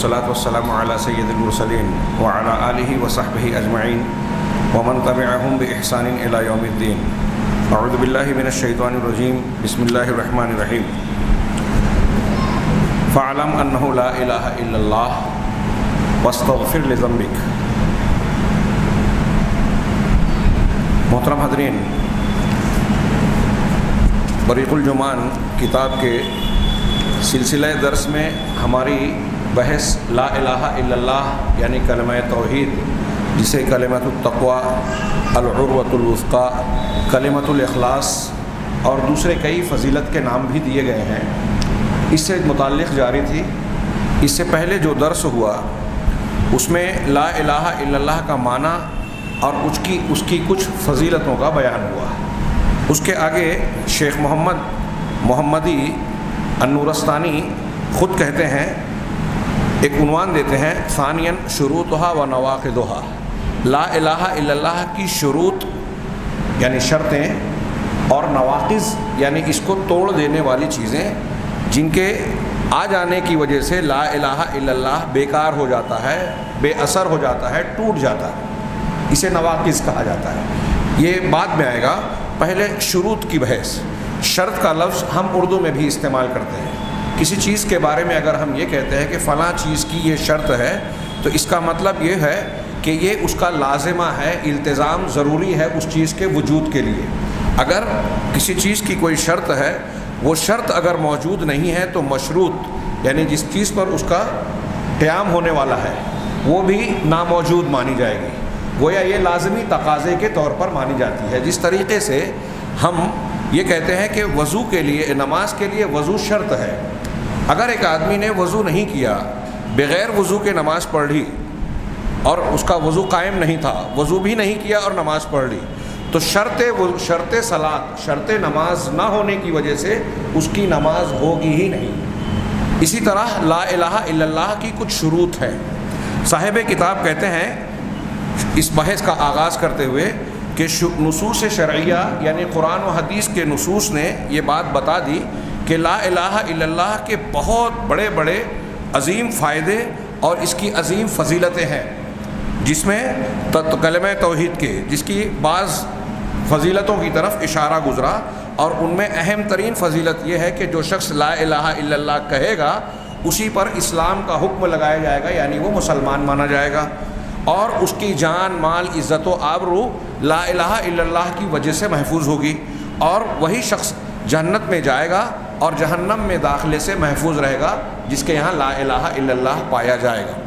والصلاة والسلام على سید المرسلین وعلى آلہ وصحبہ اجمعین ومن تبعهم بإحسان إلى یوم الدین. اعوذ باللہ من الشیطان الرجیم. بسم اللہ الرحمن الرحیم. فاعلم انہ لا الہ الا اللہ واستغفر لذنبک. محترم حاضرین، بریق الجمان کتاب کے سلسلہ درس میں ہماری بحث لا الہ الا اللہ یعنی کلمہ توحید، جسے کلمۃ التقوی، العروۃ الوثقی، کلمۃ الاخلاص اور دوسرے کئی فضیلت کے نام بھی دیے گئے ہیں، اس سے متعلق جاری تھی. اس سے پہلے جو درس ہوا اس میں لا الہ الا اللہ کا معنی اور اس کی کچھ فضیلتوں کا بیان ہوا. اس کے آگے شیخ محمدی النورستانی خود کہتے ہیں، ایک عنوان دیتے ہیں، ثانیاً شروطها و نواقضها. لا الہ الا اللہ کی شروط یعنی شرطیں اور نواقض یعنی اس کو توڑ دینے والی چیزیں، جن کے آ جانے کی وجہ سے لا الہ الا اللہ بیکار ہو جاتا ہے، بے اثر ہو جاتا ہے، ٹوٹ جاتا ہے. اسے نواقض کہا جاتا ہے. یہ بعد میں آئے گا. پہلے شروط کی بحث. شرط کا لفظ ہم اردو میں بھی استعمال کرتے ہیں. کسی چیز کے بارے میں اگر ہم یہ کہتے ہیں کہ فلاں چیز کی یہ شرط ہے، تو اس کا مطلب یہ ہے کہ یہ اس کا لازمہ ہے، التزام ضروری ہے اس چیز کے وجود کے لیے. اگر کسی چیز کی کوئی شرط ہے، وہ شرط اگر موجود نہیں ہے تو مشروط یعنی جس چیز پر اس کا قیام ہونے والا ہے وہ بھی ناموجود مانی جائے گی. گویا یہ لازمی تقاضے کے طور پر مانی جاتی ہے. جس طریقے سے ہم یہ کہتے ہیں کہ وضو کے لیے، نماز کے لیے وضو شرط ہے. اگر ایک آدمی نے وضو نہیں کیا، بغیر وضو کے نماز پڑھ لی اور اس کا وضو قائم نہیں تھا، وضو بھی نہیں کیا اور نماز پڑھ لی، تو شرط صلاۃ، شرط نماز نہ ہونے کی وجہ سے اس کی نماز ہوگی ہی نہیں. اسی طرح لا الہ الا اللہ کی کچھ شروط ہیں. صاحب کتاب کہتے ہیں اس بحث کا آغاز کرتے ہوئے کہ نصوص شرعیہ یعنی قرآن و حدیث کے نصوص نے یہ بات بتا دی کہ لا الہ الا اللہ کے بہت بڑے بڑے عظیم فائدے اور اس کی عظیم فضیلتیں ہیں، جس میں کلمہ توحید کے جس کی بعض فضیلتوں کی طرف اشارہ گزرا، اور ان میں اہم ترین فضیلت یہ ہے کہ جو شخص لا الہ الا اللہ کہے گا اسی پر اسلام کا حکم لگایا جائے گا، یعنی وہ مسلمان مانا جائے گا، اور اس کی جان، مال، عزت و آبرو لا الہ الا اللہ کی وجہ سے محفوظ ہوگی، اور وہی شخص جنت میں جائے گا اور جہنم میں داخلے سے محفوظ رہے گا جس کے یہاں لا الہ الا اللہ پایا جائے گا،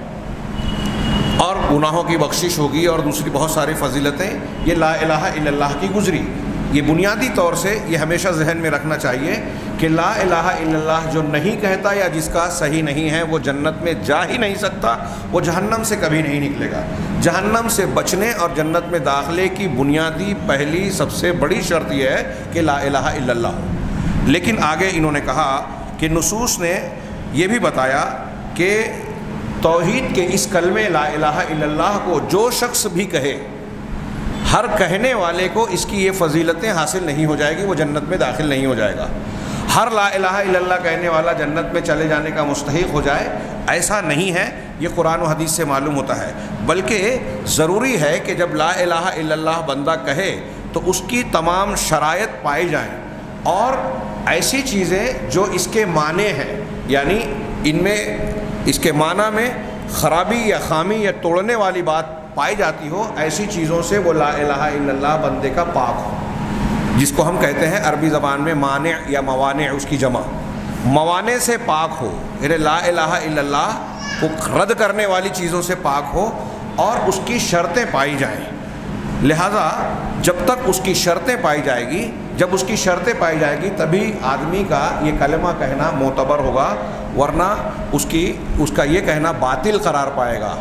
اور گناہوں کی بخشش ہوگی اور دوسری بہت ساری فضیلتیں یہ لا الہ الا اللہ کی گزری. یہ بنیادی طور سے یہ ہمیشہ ذہن میں رکھنا چاہیے کہ لا الہ الا اللہ جو نہیں کہتا یا جس کا صحیح نہیں ہے وہ جنت میں جا ہی نہیں سکتا، وہ جہنم سے کبھی نہیں نکلے گا. جہنم سے بچنے اور جنت میں داخلے کی بنیادی پہلی سب سے بڑی شرط یہ ہے کہ لا الہ الا اللہ ہو. لیکن آگے انہوں نے کہا کہ نصوص نے یہ بھی بتایا کہ توحید کے اس کلمے لا الہ الا اللہ کو جو شخص بھی کہے، ہر کہنے والے کو اس کی یہ فضیلتیں حاصل نہیں ہو جائے گی، وہ جنت میں داخل نہیں ہو جائے گا. ہر لا الہ الا اللہ کہنے والا جنت میں چلے جانے کا مستحق ہو جائے ایسا نہیں ہے، یہ قرآن و حدیث سے معلوم ہوتا ہے. بلکہ ضروری ہے کہ جب لا الہ الا اللہ بندہ کہے تو اس کی تمام شرائط پائی جائیں، اور ایسی چیزیں جو اس کے معنی ہیں، یعنی ان میں اس کے معنی میں خرابی یا خامی یا توڑنے والی بات پائی جاتی ہو، ایسی چیزوں سے وہ لا الہ الا اللہ بندے کا پاک ہو، جس کو ہم کہتے ہیں عربی زبان میں مانع یا موانع، اس کی جمع. موانع سے پاک ہو، یعنی لا الہ الا اللہ کو رد کرنے والی چیزوں سے پاک ہو اور اس کی شرطیں پائی جائیں. لہذا جب تک اس کی شرطیں پائی جائے گی، جب اس کی شرطیں پائی جائے گی تبھی آدمی کا یہ کلمہ کہنا معتبر ہوگا، ورنہ اس کا یہ کہنا باطل قرار پائے گا.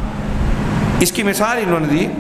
اس کی مثال انہوں نے دی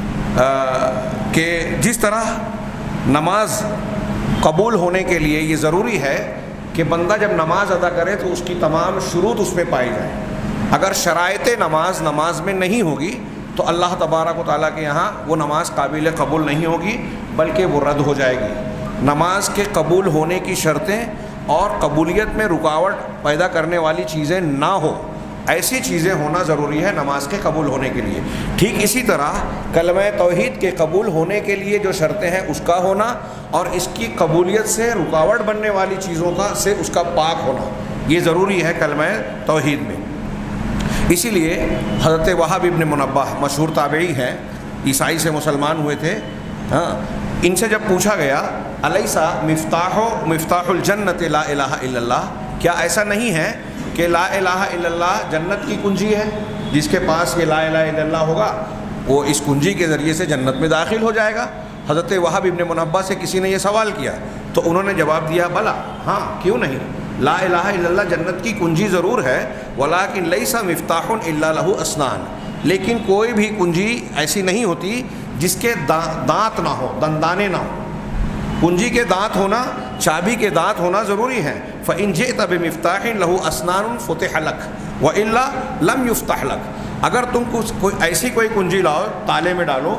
کہ جس طرح نماز قبول ہونے کے لیے یہ ضروری ہے کہ بندہ جب نماز ادا کرے تو اس کی تمام شروط اس میں پائی جائیں. اگر شرائط نماز میں نہیں ہوگی تو اللہ تبارک و تعالیٰ کے یہاں وہ نماز قابل قبول نہیں ہوگی، بلکہ وہ رد ہو جائے گی. نماز کے قبول ہونے کی شرطیں اور قبولیت میں رکاوٹ پیدا کرنے والی چیزیں نہ ہو ایسی چیزیں ہونا ضروری ہے نماز کے قبول ہونے کے لیے۔ ٹھیک اسی طرح کلمہ توحید کے قبول ہونے کے لیے جو شرطیں ہیں اس کا ہونا، اور اس کی قبولیت سے رکاوٹ بننے والی چیزوں سے اس کا پاک ہونا، یہ ضروری ہے کلمہ توحید میں۔ اسی لیے حضرت وہب ابن منبہ مشہور تابعی ہیں، عیسائی سے مسلمان ہوئے تھے، ان سے جب پوچھا گیا الیسا مفتاح الجنت لا الہ الا اللہ، کیا ایسا نہیں ہے کہ لا الہ الا اللہ جنت کی کنجی ہے؟ جس کے پاس یہ لا الہ الا اللہ ہوگا وہ اس کنجی کے ذریعے سے جنت میں داخل ہو جائے گا۔ حضرت وہب ابن منبہ سے کسی نے یہ سوال کیا تو انہوں نے جواب دیا بلا، ہاں کیوں نہیں، لا الہ الا اللہ جنت کی کنجی ضرور ہے، ولیکن لیس مفتاح الا لہ اسنان، لیکن کوئی بھی کنجی ایسی نہیں ہوتی جس کے دانت نہ ہو، دندانے نہ ہو۔ کنجی کے دانت ہونا، چابی کے دانت ہونا ضروری ہے۔ فَإِن جِئْتَ بِمِفْتَاحٍ لَهُ أَسْنَانٌ فُتِحَ لَكَ وَإِلَّا لَمْ يُفْتَحْ لَكَ، اگر تم ایسی کوئی کنجی لاؤ، تالے میں ڈالو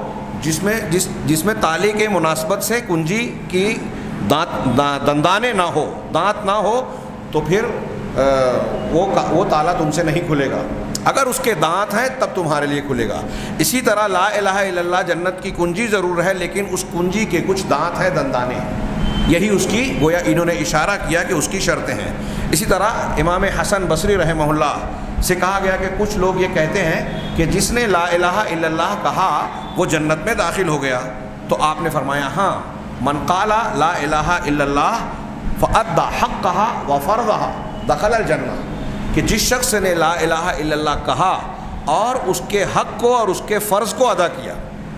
جس میں تالے کے مناسبت سے کنجی کی دندانے نہ ہو، دانت نہ ہو، تو پھر وہ تالا تم سے نہیں کھلے گا، اگر اس کے دانت ہیں تب تمہارے لیے کھلے گا۔ اسی طرح لا الہ الا اللہ جنت کی کنجی ضرور ہے، لیکن اس کنجی کے کچھ دانت ہیں، دندانے ہیں، یہی اس کی گویا انہوں نے اشارہ کیا کہ اس کی شرطیں ہیں۔ اسی طرح امام حسن بصری رحمہ اللہ سے کہا گیا کہ کچھ لوگ یہ کہتے ہیں کہ جس نے لا الہ الا اللہ کہا وہ جنت میں داخل ہو گیا، تو آپ نے فرمایا ہاں، من قال لا الہ الا اللہ فأدى حقها وفرضها دخل الجنہ، کہ جس شخص نے لا الہ الا اللہ کہا اور اس کے حق کو اور اس کے فرض کو ادا کیا۔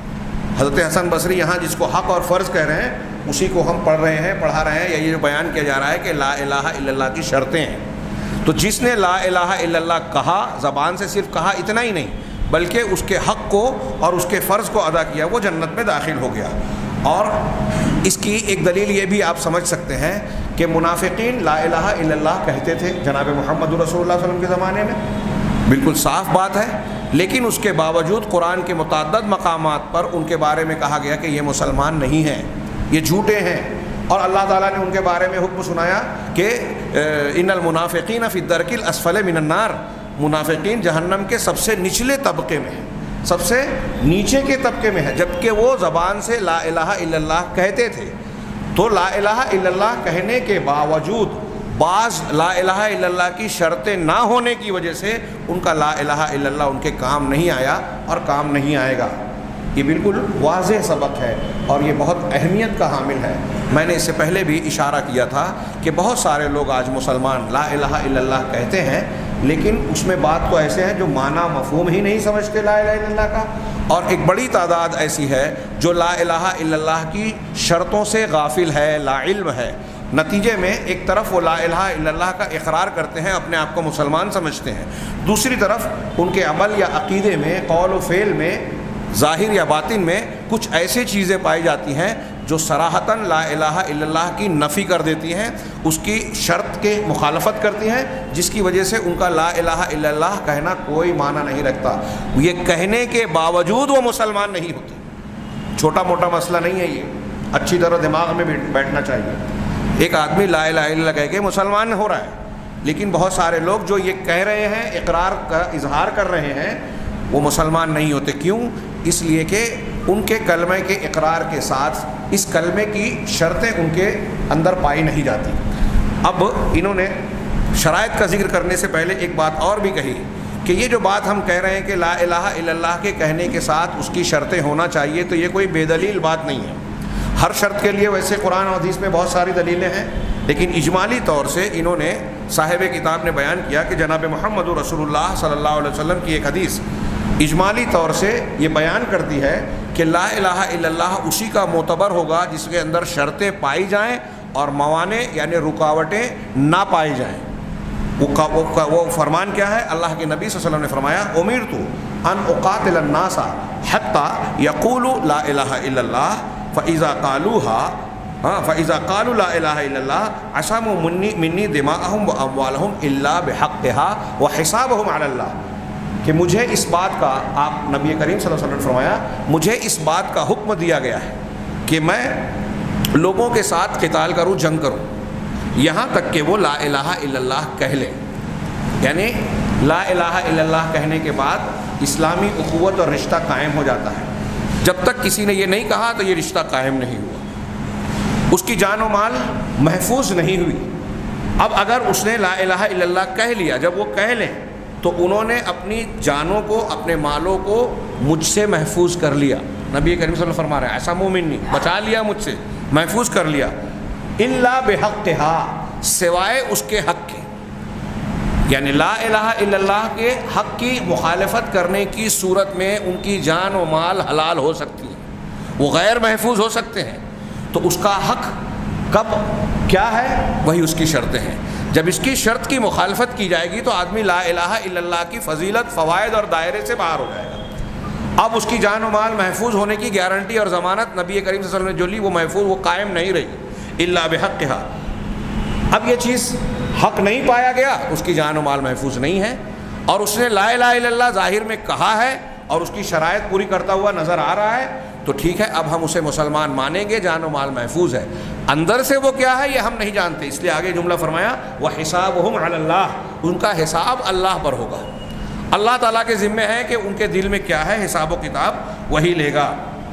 حضرت حسن بصری یہاں جس کو حق اور فرض کہہ رہے ہیں اسی کو ہم پڑھا رہے ہیں، یا یہ جو بیان کیا جا رہا ہے کہ لا الہ الا اللہ کی شرطیں ہیں۔ تو جس نے لا الہ الا اللہ کہا، زبان سے صرف کہا اتنا ہی نہیں، بلکہ اس کے حق کو اور اس کے فرض کو ادا کیا، وہ جنت میں داخل ہو گیا۔ اور اس کی ایک دلیل یہ بھی آپ سمجھ سکتے ہیں کہ منافقین لا الہ الا اللہ کہتے تھے جناب محمد رسول اللہ صلی اللہ علیہ وسلم کے زمانے میں، بالکل صاف بات ہے، لیکن اس کے باوجود قرآن کے متعدد مقامات پر ان کے بارے میں کہا گیا کہ یہ مسلمان نہیں ہیں، یہ جھوٹے ہیں، اور اللہ تعالیٰ نے ان کے بارے میں حکم سنایا کہ ان المنافقین فی الدرک الاسفل من النار، منافقین جہنم کے سب سے نچلے طبقے میں ہیں، سب سے نیچے کے طبقے میں ہے، جبکہ وہ زبان سے لا الہ الا اللہ کہتے تھے۔ تو لا الہ الا اللہ کہنے کے باوجود بعض لا الہ الا اللہ کی شرطیں نہ ہونے کی وجہ سے ان کا لا الہ الا اللہ ان کے کام نہیں آیا اور کام نہیں آئے گا۔ یہ بالکل واضح سبق ہے اور یہ بہت اہمیت کا حامل ہے۔ میں نے اس سے پہلے بھی اشارہ کیا تھا کہ بہت سارے لوگ آج مسلمان لا الہ الا اللہ کہتے ہیں، لیکن اس میں بات تو ایسے ہیں جو معنی مفہوم ہی نہیں سمجھتے لا الہ الا اللہ کا، اور ایک بڑی تعداد ایسی ہے جو لا الہ الا اللہ کی شرطوں سے غافل ہے، لا علم ہے۔ نتیجے میں ایک طرف وہ لا الہ الا اللہ کا اقرار کرتے ہیں، اپنے آپ کو مسلمان سمجھتے ہیں، دوسری طرف ان کے عمل یا عقیدے میں، قول و فعل میں، ظاہر یا باطن میں کچھ ایسی چیزیں پائی جاتی ہیں جو صراحتاً لا الہ الا اللہ کی نفی کر دیتی ہیں، اس کی شرط کے مخالفت کرتی ہیں، جس کی وجہ سے ان کا لا الہ الا اللہ کہنا کوئی معنی نہیں رکھتا۔ یہ کہنے کے باوجود وہ مسلمان نہیں ہوتے۔ چھوٹا موٹا مسئلہ نہیں ہے یہ، اچھی طرح دماغ میں بیٹھنا چاہیے۔ ایک آدمی لا الہ الا اللہ کہہ کے مسلمان ہو رہا ہے، لیکن بہت سارے لوگ جو یہ کہہ رہے ہیں، اقرار کا اظہار کر رہے ہیں، وہ مسلمان نہیں ہوتے۔ کیوں؟ اس لیے کہ ان کے کلمے کے اقرار کے ساتھ اس کلمے کی شرطیں ان کے اندر پائی نہیں جاتی۔ اب انہوں نے شرائط کا ذکر کرنے سے پہلے ایک بات اور بھی کہی کہ یہ جو بات ہم کہہ رہے ہیں کہ لا الہ الا اللہ کے کہنے کے ساتھ اس کی شرطیں ہونا چاہیے، تو یہ کوئی بے دلیل بات نہیں ہے۔ ہر شرط کے لیے ویسے قرآن اور حدیث میں بہت ساری دلیلیں ہیں، لیکن اجمالی طور سے انہوں نے، صاحب کتاب نے بیان کیا کہ جناب محمد رسول اللہ صلی اللہ علیہ وسلم کی ایک حدیث اجمالی طور سے یہ بیان کرتی ہے کہ لا الہ الا اللہ اسی کا معتبر ہوگا جس کے اندر شرطیں پائی جائیں اور موانع یعنی رکاوٹیں نہ پائی جائیں۔ وہ فرمان کیا ہے؟ اللہ کے نبی صلی اللہ علیہ وسلم نے فرمایا امرت ان اقاتل الناس حتى يقولوا لا الہ الا اللہ فاذا قالوا لا الہ الا اللہ عصموا منی دماءهم واموالهم الا بحقها وحسابهم علی اللہ، کہ مجھے اس بات کا، آپ نبی کریم صلی اللہ علیہ وسلم نے فرمایا مجھے اس بات کا حکم دیا گیا ہے کہ میں لوگوں کے ساتھ قتال کروں، جنگ کروں، یہاں تک کہ وہ لا الہ الا اللہ کہہ لیں۔ یعنی لا الہ الا اللہ کہنے کے بعد اسلامی اخوت اور رشتہ قائم ہو جاتا ہے. جب تک کسی نے یہ نہیں کہا تو یہ رشتہ قائم نہیں ہوا, اس کی جان و مال محفوظ نہیں ہوئی. اب اگر اس نے لا الہ الا اللہ کہہ لیا, جب وہ کہہ لیں تو انہوں نے اپنی جانوں کو, اپنے مالوں کو مجھ سے محفوظ کر لیا. نبی کریم صلی اللہ علیہ وسلم فرما رہے ہیں ایسا مومن نہیں, بچا لیا مجھ سے, محفوظ کر لیا. الا بحقھا, سوائے اس کے حق کے, یعنی لا الہ الا اللہ کے حق کی مخالفت کرنے کی صورت میں ان کی جان و مال حلال ہو سکتی ہے, وہ غیر محفوظ ہو سکتے ہیں. تو اس کا حق کب کیا ہے, وہی اس کی شرطیں ہیں. جب اس کی شرط کی مخالفت کی جائے گی تو آدمی لا الہ الا اللہ کی فضیلت, فوائد اور دائرے سے باہر ہو جائے گا. اب اس کی جان و مال محفوظ ہونے کی گارنٹی اور ضمانت نبی کریم صلی اللہ علیہ وسلم نے جو لی وہ محفوظ, وہ قائم نہیں رہی. الا بحقھا, اب یہ چیز حق نہیں پایا گیا, اس کی جان و مال محفوظ نہیں ہے, اور اس نے لا الہ الا اللہ ظاہر میں کہا ہے اور اس کی شرائط پوری کرتا ہوا نظر آ رہا ہے, تو ٹھیک ہے, اب ہم اسے مسلمان مانیں گے, جان و مال محفوظ ہے. اندر سے وہ کیا ہے یہ ہم نہیں جانتے, اس لیے آگے جملہ فرمایا وَحِسَابُهُمْ عَلَى اللَّهِ, ان کا حساب اللہ پر ہوگا. اللہ تعالیٰ کے ذمہ ہے کہ ان کے دل میں کیا ہے, حساب و کتاب وہی لے گا.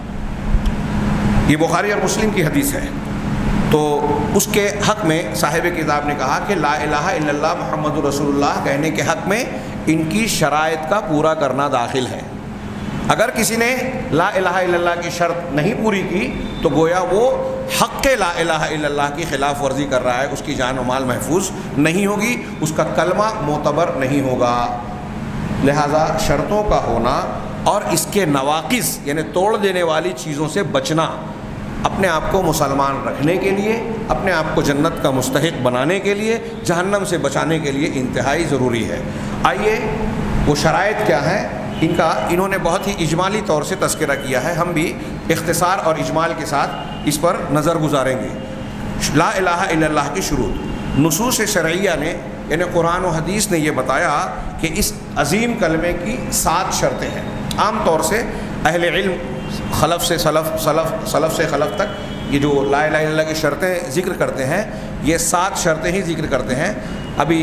یہ بخاری اور مسلم کی حدیث ہے. تو اس کے حق میں صاحب کتاب نے کہا کہ لا الہ الا اللہ محمد رسول اللہ کہنے کے حق میں ان کی شرائط کا پورا کرنا داخل ہے. اگر کسی نے لا الہ الا اللہ کی شرط نہیں پوری کی تو گویا وہ حق لا الہ الا اللہ کی خلاف ورزی کر رہا ہے, اس کی جان و مال محفوظ نہیں ہوگی, اس کا کلمہ معتبر نہیں ہوگا. لہذا شرطوں کا ہونا اور اس کے نواقص یعنی توڑ دینے والی چیزوں سے بچنا اپنے آپ کو مسلمان رکھنے کے لیے, اپنے آپ کو جنت کا مستحق بنانے کے لیے, جہنم سے بچانے کے لیے انتہائی ضروری ہے. آئیے وہ شرائط کیا ہیں ان کا, انہوں نے بہت ہی اجمالی طور سے تذکرہ کیا ہے, ہم بھی اختصار اور اجمال کے ساتھ اس پر نظر گزاریں گے. لا الہ الا اللہ کی شروط نصوص شرعیہ نے یعنی قرآن و حدیث نے یہ بتایا کہ اس عظیم کلمے کی 7 شرطیں ہیں. عام طور سے اہل علم خلف سے خلف تک یہ جو لا الہ الا اللہ کی شرطیں ذکر کرتے ہیں یہ 7 شرطیں ہی ذکر کرتے ہیں. ابھی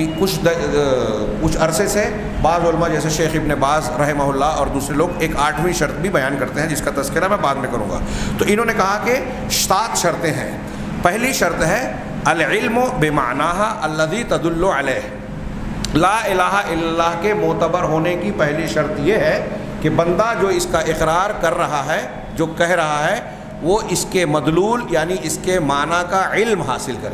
کچھ عرصے سے بعض علماء جیسے شیخ ابن باز رحمہ اللہ اور دوسرے لوگ ایک 8ویں شرط بھی بیان کرتے ہیں جس کا تذکرہ میں بعد میں کروں گا. تو انہوں نے کہا کہ 7 شرطیں ہیں. پہلی شرط ہے العلم بمعناہا الذی تدل علیہ. لا الہ الا اللہ کے معتبر ہونے کی پہلی شرط یہ ہے کہ بندہ جو اس کا اقرار کر رہا ہے, جو کہہ رہا ہے, وہ اس کے مدلول یعنی اس کے معنی کا علم حاصل کرے.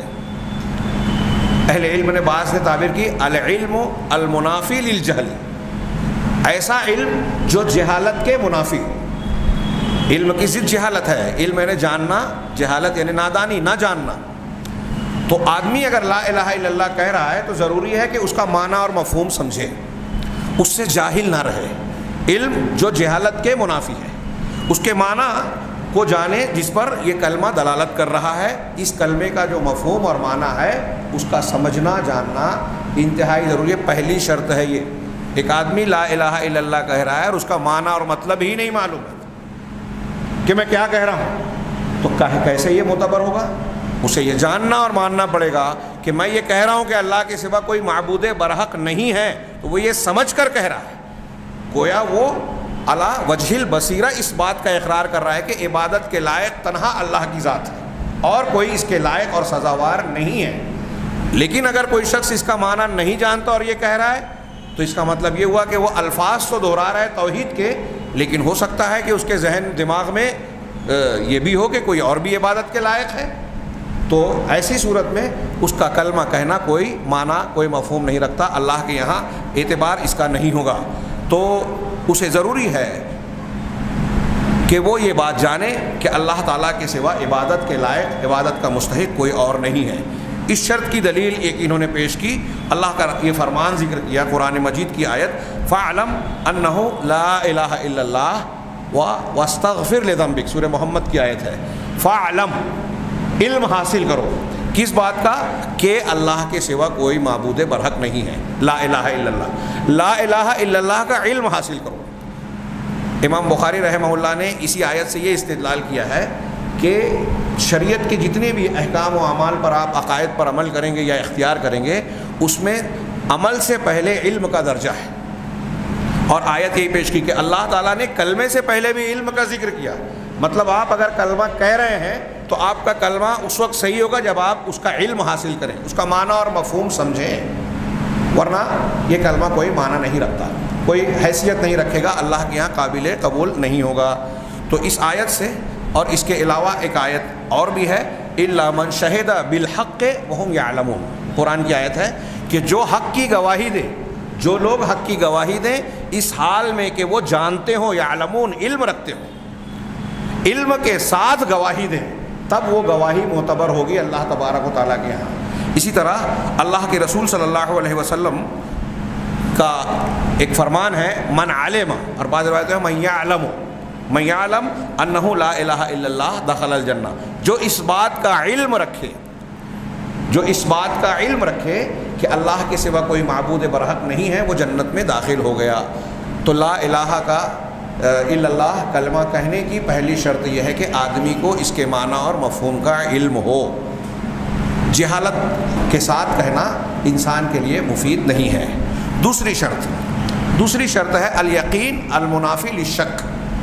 اہل علم نے بعض نے تعبیر کی العلم المنافی للجہل, ایسا علم جو جہالت کے منافی ہو. علم کی ضد جہالت ہے, علم یعنی جاننا, جہالت یعنی نادانی, نہ جاننا. تو آدمی اگر لا الہ الا اللہ کہہ رہا ہے تو ضروری ہے کہ اس کا معنی اور مفہوم سمجھے, اس سے جاہل نہ رہے. علم جو جہالت کے منافی ہے, اس کے معنی کو جانے جس پر یہ کلمہ دلالت کر رہا ہے. اس کلمے کا جو مفہوم اور معنی ہے اس کا سمجھنا جاننا انتہائی ضروری ہے. پہلی شرط ہے یہ. ایک آدمی لا الہ الا اللہ کہہ رہا ہے اور اس کا معنی اور مطلب ہی نہیں معلوم ہے کہ میں کیا کہہ رہا ہوں, تو کیسے یہ معتبر ہوگا؟ اسے یہ جاننا اور ماننا پڑے گا کہ میں یہ کہہ رہا ہوں کہ اللہ کے سوا کوئی معبود برحق نہیں ہے, تو وہ یہ سمجھ کر کہہ رہا ہے. گویا وہ علی وجہ البصیرہ اس بات کا اقرار کر رہا ہے کہ عبادت کے لائق تنہا اللہ کی ذات ہے اور کوئی اس کے لائق اور سزاوار نہیں ہے. لیکن اگر کوئی شخص اس کا معنی نہیں جانتا اور یہ کہہ رہا ہے تو اس کا مطلب یہ ہوا کہ وہ الفاظ تو دہرا رہا ہے توحید کے, لیکن ہو سکتا ہے کہ اس کے ذہن دماغ میں یہ بھی ہو کہ کوئی اور بھی عبادت کے لائق ہے. تو ایسی صورت میں اس کا کلمہ کہنا کوئی معنی کوئی مفہوم نہیں رکھتا, اللہ کے یہاں اعتبار اس کا نہیں ہوگا. تو اسے ضروری ہے کہ وہ یہ بات جانے کہ اللہ تعالیٰ کے سوا عبادت کے لائق, عبادت کا مستحق کوئی اور نہیں ہے. اس شرط کی دلیل ایک انہوں نے پیش کی, اللہ کا یہ فرمان ذکر کیا قرآن مجید کی آیت فَاعْلَمْ أَنَّهُ لَا إِلَهَ إِلَّا اللَّهُ وَاسْتَغْفِرْ لِذَنبِكَ, سورہ محمد کی آیت ہے. فَاعْلَمْ, علم حاصل کرو. کس بات کا؟ کہ اللہ کے سوا کوئی معبود برحق نہیں ہے. لا الہ الا اللہ, لا الہ الا اللہ کا علم حاصل کرو. امام بخاری رحمہ اللہ نے اسی آیت سے یہ استدلال کیا ہے کہ شریعت کے جتنے بھی احکام و اعمال پر آپ عقائد پر عمل کریں گے یا اختیار کریں گے, اس میں عمل سے پہلے علم کا درجہ ہے. اور آیت یہی پیش کی کہ اللہ تعالیٰ نے کلمے سے پہلے بھی علم کا ذکر کیا. مطلب آپ اگر کلمہ کہہ رہے ہیں تو آپ کا کلمہ اس وقت صحیح ہوگا جب آپ اس کا علم حاصل کریں, اس کا معنی اور مفہوم سمجھیں, ورنہ یہ کلمہ کوئی معنی نہیں رکھتا, کوئی حیثیت نہیں رکھے گا, اللہ کے یہاں قابل قبول نہیں ہوگا. تو اس آیت سے اور اس کے علاوہ ایک آیت اور بھی ہے, الا من شہد بالحق وهم يعلمون, قرآن کی آیت ہے کہ جو حق کی گواہی دے, جو لوگ حق کی گواہی دیں اس حال میں کہ وہ جانتے ہوں, یعلمون علم رکھتے ہوں, علم کے ساتھ گواہی دیں, تب وہ گواہی معتبر ہوگی اللہ تبارک و تعالیٰ کے یہاں. اسی طرح اللہ کے رسول صلی اللہ علیہ وسلم کا ایک فرمان ہے من علم, اور بعض روایتوں میں من یعلم انہ لا الہ الا اللہ دخل الجنہ, جو اس بات کا علم رکھے, جو اس بات کا علم رکھے کہ اللہ کے سوا کوئی معبود برحق نہیں ہے, وہ جنت میں داخل ہو گیا. تو لا الہ کا الا اللہ کلمہ کہنے کی پہلی شرط یہ ہے کہ آدمی کو اس کے معنی اور مفہوم کا علم ہو. جہالت کے ساتھ کہنا انسان کے لیے مفید نہیں ہے. دوسری شرط ہے الیقین المنافی للشک.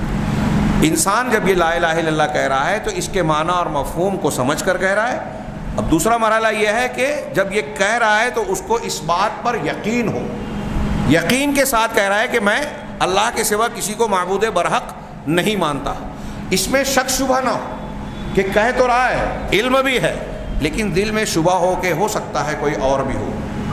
انسان جب یہ لا الہ الا اللہ کہہ رہا ہے تو اس کے معنی اور مفہوم کو سمجھ کر کہہ رہا ہے. اب دوسرا مرحلہ یہ ہے کہ جب یہ کہہ رہا ہے تو اس کو اس بات پر یقین ہو, یقین کے ساتھ کہہ رہا ہے کہ میں اللہ کے سوا کسی کو معبود برحق نہیں مانتا. اس میں شک شبہ نہ ہو کہ کہہ تو رہا ہے, علم بھی ہے, لیکن دل میں شبہ ہو کہ ہو سکتا ہے کوئی اور بھی ہو.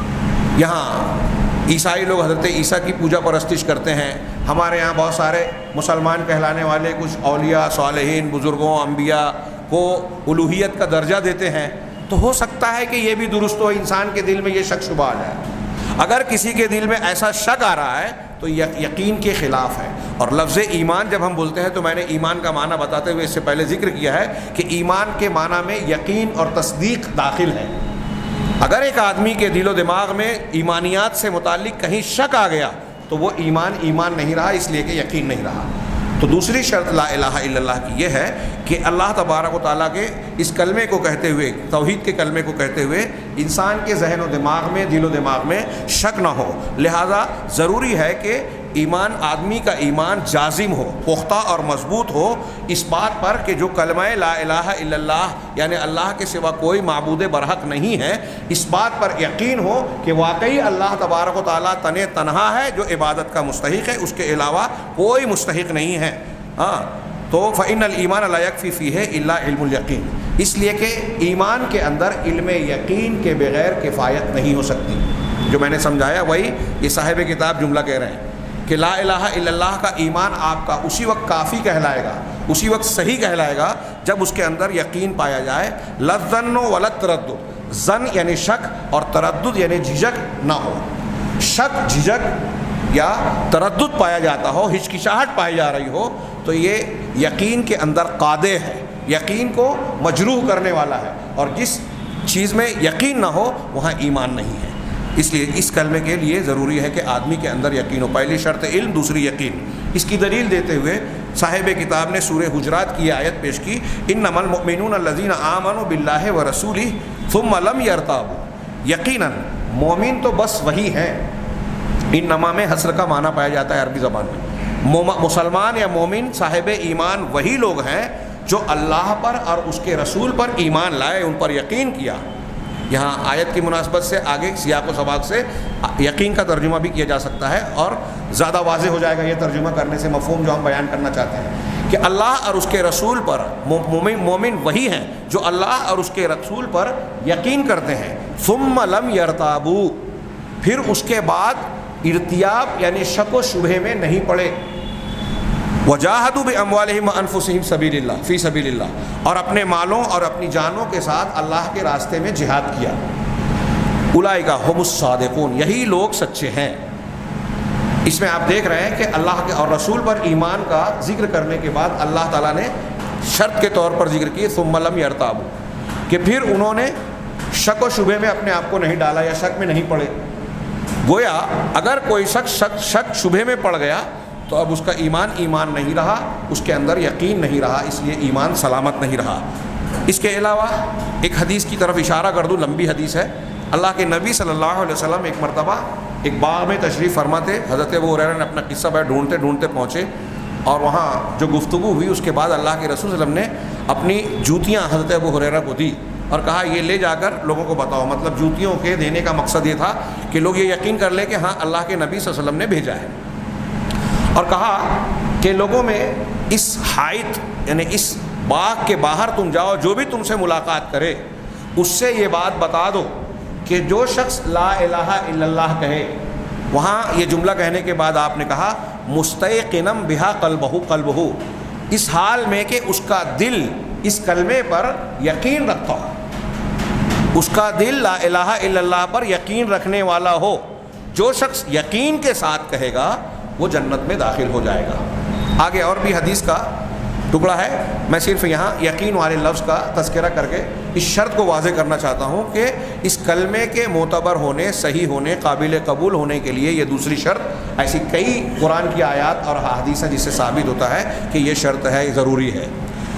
یہاں عیسائی لوگ حضرت عیسیٰ کی پوجا پرستش کرتے ہیں, ہمارے یہاں بہت سارے مسلمان کہلانے والے کچھ اولیاء صالحین بزرگوں انبیاء کو الوہیت کا درجہ دیتے ہیں. تو ہو سکتا ہے کہ یہ بھی درست ہو, انسان کے دل میں یہ شک شبہ آ جائے. اگر کسی کے دل میں ایسا شک آ رہا ہے تو یقین کے خلاف ہے. اور لفظ ایمان جب ہم بولتے ہیں تو میں نے ایمان کا معنی بتاتے ہوئے اس سے پہلے ذکر کیا ہے کہ ایمان کے معنی میں یقین اور تصدیق داخل ہے. اگر ایک آدمی کے دل و دماغ میں ایمانیات سے متعلق کہیں شک آ گیا تو وہ ایمان نہیں رہا, اس لیے کہ یقین نہیں رہا. تو دوسری شرط لا الہ الا اللہ کی یہ ہے کہ اللہ تبارک و تعالیٰ کے اس کلمے کو کہتے ہوئے, توحید کے کلمے کو کہتے ہوئے انسان کے ذہن و دماغ میں, دل و دماغ میں شک نہ ہو. لہذا ضروری ہے کہ ایمان, آدمی کا ایمان جازم ہو, پختہ اور مضبوط ہو اس بات پر کہ جو کلمہ لا الہ الا اللہ یعنی اللہ کے سوا کوئی معبود برحق نہیں ہے, اس بات پر یقین ہو کہ واقعی اللہ تبارک و تعالیٰ تنہا ہے جو عبادت کا مستحق ہے, اس کے علاوہ کوئی مستحق نہیں ہے. ہاں, تو فإن الایمان لا یکفی فیہ الا علم الیقین, اس لیے کہ ایمان کے اندر علم یقین کے بغیر کفایت نہیں ہو سکتی. جو میں نے سمجھایا وہی یہ صاحب کتاب جملہ کہہ رہے ہیں کہ لا الہ الا اللہ کا ایمان آپ کا اسی وقت کافی کہلائے گا, اسی وقت صحیح کہلائے گا جب اس کے اندر یقین پایا جائے. لا الظن ولا التردد, ظن یعنی شک اور تردد یعنی جھجک نہ ہو. شک, جھجک یا تردد پایا جاتا ہو, ہچکچاہٹ پائی جا رہی ہو تو یہ یقین کے اندر قادح ہے, یقین کو مجروح کرنے والا ہے. اور جس چیز میں یقین نہ ہو وہاں ایمان نہیں ہے. اس لیے اس کلمے کے لیے ضروری ہے کہ آدمی کے اندر یقین ہو. پہلی شرط علم, دوسری یقین. اس کی دلیل دیتے ہوئے صاحب کتاب نے سورہ حجرات کی آیت پیش کی, انما المؤمنون الذین آمنوا باللہ ورسولہ ثم لم یرتابوا. یقیناً مومن تو بس وہی ہیں. انما میں حصر کا معنی پایا جاتا ہے عربی زبان میں. مسلمان یا مومن صاحب ایمان وہی لوگ ہیں جو اللہ پر اور اس کے رسول پر ایمان لائے, ان پر یقین کیا. یہاں آیت کی مناسبت سے آگے سیاق و سباق سے یقین کا ترجمہ بھی کیا جا سکتا ہے اور زیادہ واضح ہو جائے گا یہ ترجمہ کرنے سے مفہوم جو ہم بیان کرنا چاہتے ہیں کہ اللہ اور اس کے رسول پر مومن وہی ہیں جو اللہ اور اس کے رسول پر یقین کرتے ہیں. ثم لم یرتابوا, پھر اس کے بعد ارتیاب یعنی شک و شبہ میں نہیں پڑے. وجاہدوا باموالہم وانفسہم سبیل اللہ فی سبیل اللہ, اور اپنے مالوں اور اپنی جانوں کے ساتھ اللہ کے راستے میں جہاد کیا. اولئک ھم الصادقون, یہی لوگ سچے ہیں. اس میں آپ دیکھ رہے ہیں کہ اللہ کے اور رسول پر ایمان کا ذکر کرنے کے بعد اللہ تعالیٰ نے شرط کے طور پر ذکر کی ثم لم یرتابوا, کہ پھر انہوں نے شک و شبہ میں اپنے آپ کو نہیں ڈالا یا شک میں نہیں پڑے. گویا اگر کوئی شخص شک شبہ میں پڑ گیا تو اب اس کا ایمان نہیں رہا, اس کے اندر یقین نہیں رہا, اس لیے ایمان سلامت نہیں رہا. اس کے علاوہ ایک حدیث کی طرف اشارہ کر دوں, لمبی حدیث ہے. اللہ کے نبی صلی اللہ علیہ وسلم ایک مرتبہ ایک باغ میں تشریف فرما تھے. حضرت ابو ہریرہ نے اپنا قصہ بیان ڈھونڈتے ڈھونڈتے پہنچے اور وہاں جو گفتگو ہوئی اس کے بعد اللہ کے رسول صلی اللہ علیہ وسلم نے اپنی جوتیاں حضرت ابو ہریرہ کو دی اور کہا یہ لے جا کر لوگوں کو بتاؤ. مطلب جوتیوں کے دینے کا مقصد یہ تھا کہ لوگ یہ یقین کر لیں کہ ہاں اللہ کے نبی صلی اللہ علیہ وسلم نے بھیجا ہے. اور کہا کہ لوگوں میں اس حائط یعنی اس باغ کے باہر تم جاؤ, جو بھی تم سے ملاقات کرے اس سے یہ بات بتا دو کہ جو شخص لا الہ الا اللہ کہے. وہاں یہ جملہ کہنے کے بعد آپ نے کہا مستیقنا بہا قلبہ, اس حال میں کہ اس کا دل اس کلمے پر یقین رکھتا ہو, اس کا دل لا الہ الا اللہ پر یقین رکھنے والا ہو. جو شخص یقین کے ساتھ کہے گا وہ جنت میں داخل ہو جائے گا. آگے اور بھی حدیث کا ٹکڑا ہے, میں صرف یہاں یقین والے لفظ کا تذکرہ کر کے اس شرط کو واضح کرنا چاہتا ہوں کہ اس کلمے کے معتبر ہونے, صحیح ہونے, قابل قبول ہونے کے لیے یہ دوسری شرط, ایسی کئی قرآن کی آیات اور حدیث ہیں جس سے ثابت ہوتا ہے کہ یہ شرط ہے, ضروری ہے.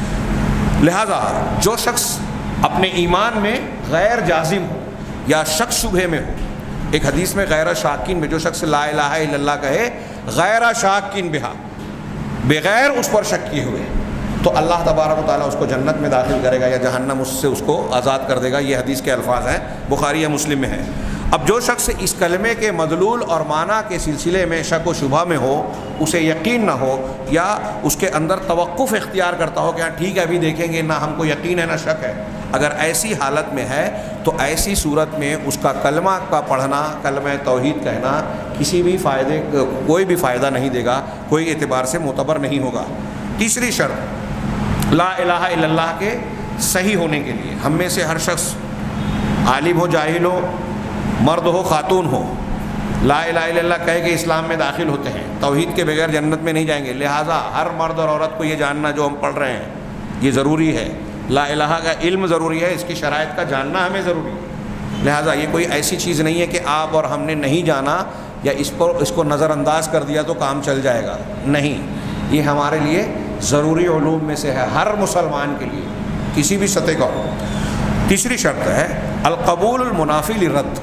لہذا جو شخص اپنے ایمان میں غیر جازم ہو یا شک شبہ میں ہو, ایک حدیث میں غیر شاکین میں, جو شخص لا الہ الا اللہ کہے غیر شاکین بہا, بغیر اس پر شک کیے ہوئے, تو اللہ تبارک و تعالیٰ اس کو جنت میں داخل کرے گا یا جہنم اس سے اس کو آزاد کر دے گا. یہ حدیث کے الفاظ ہیں, بخاری یا مسلم میں ہیں. اب جو شخص اس کلمے کے مدلول اور معنی کے سلسلے میں شک و شبہ میں ہو, اسے یقین نہ ہو یا اس کے اندر توقف اختیار کرتا ہو کہ ہاں ٹھیک ہے ابھی دیکھیں گے, نہ ہم کو یقین ہے نہ شک ہے, اگر ایسی حالت میں ہے تو ایسی صورت میں اس کا کلمہ کا پڑھنا, کلمہ توحید کہنا کسی بھی فائدے, کوئی بھی فائدہ نہیں دے گا, کوئی اعتبار سے معتبر نہیں ہوگا. تیسری شرط لا الہ الا اللہ کے صحیح ہونے کے لیے, ہم میں سے ہر شخص عالم ہو جاہل ہو, مرد ہو خاتون ہو, لا الہ الا اللہ کہے کہ اسلام میں داخل ہوتے ہیں, توحید کے بغیر جنت میں نہیں جائیں گے. لہٰذا ہر مرد اور عورت کو یہ جاننا جو ہم پڑھ رہے ہیں یہ ضروری ہے. لا الہ کا علم ضروری ہے, اس کی شرائط کا جاننا ہمیں ضروری ہے. لہٰذا یہ کوئی ایسی چیز نہیں ہے کہ آپ اور ہم نے نہیں جانا یا اس کو نظر انداز کر دیا تو کام چل جائے گا, نہیں. یہ ہمارے لیے ضروری علوم میں سے ہے, ہر مسلمان کے لیے کسی بھی سطح کا ہو. تیسری شرط ہے القبول المنافی للرد,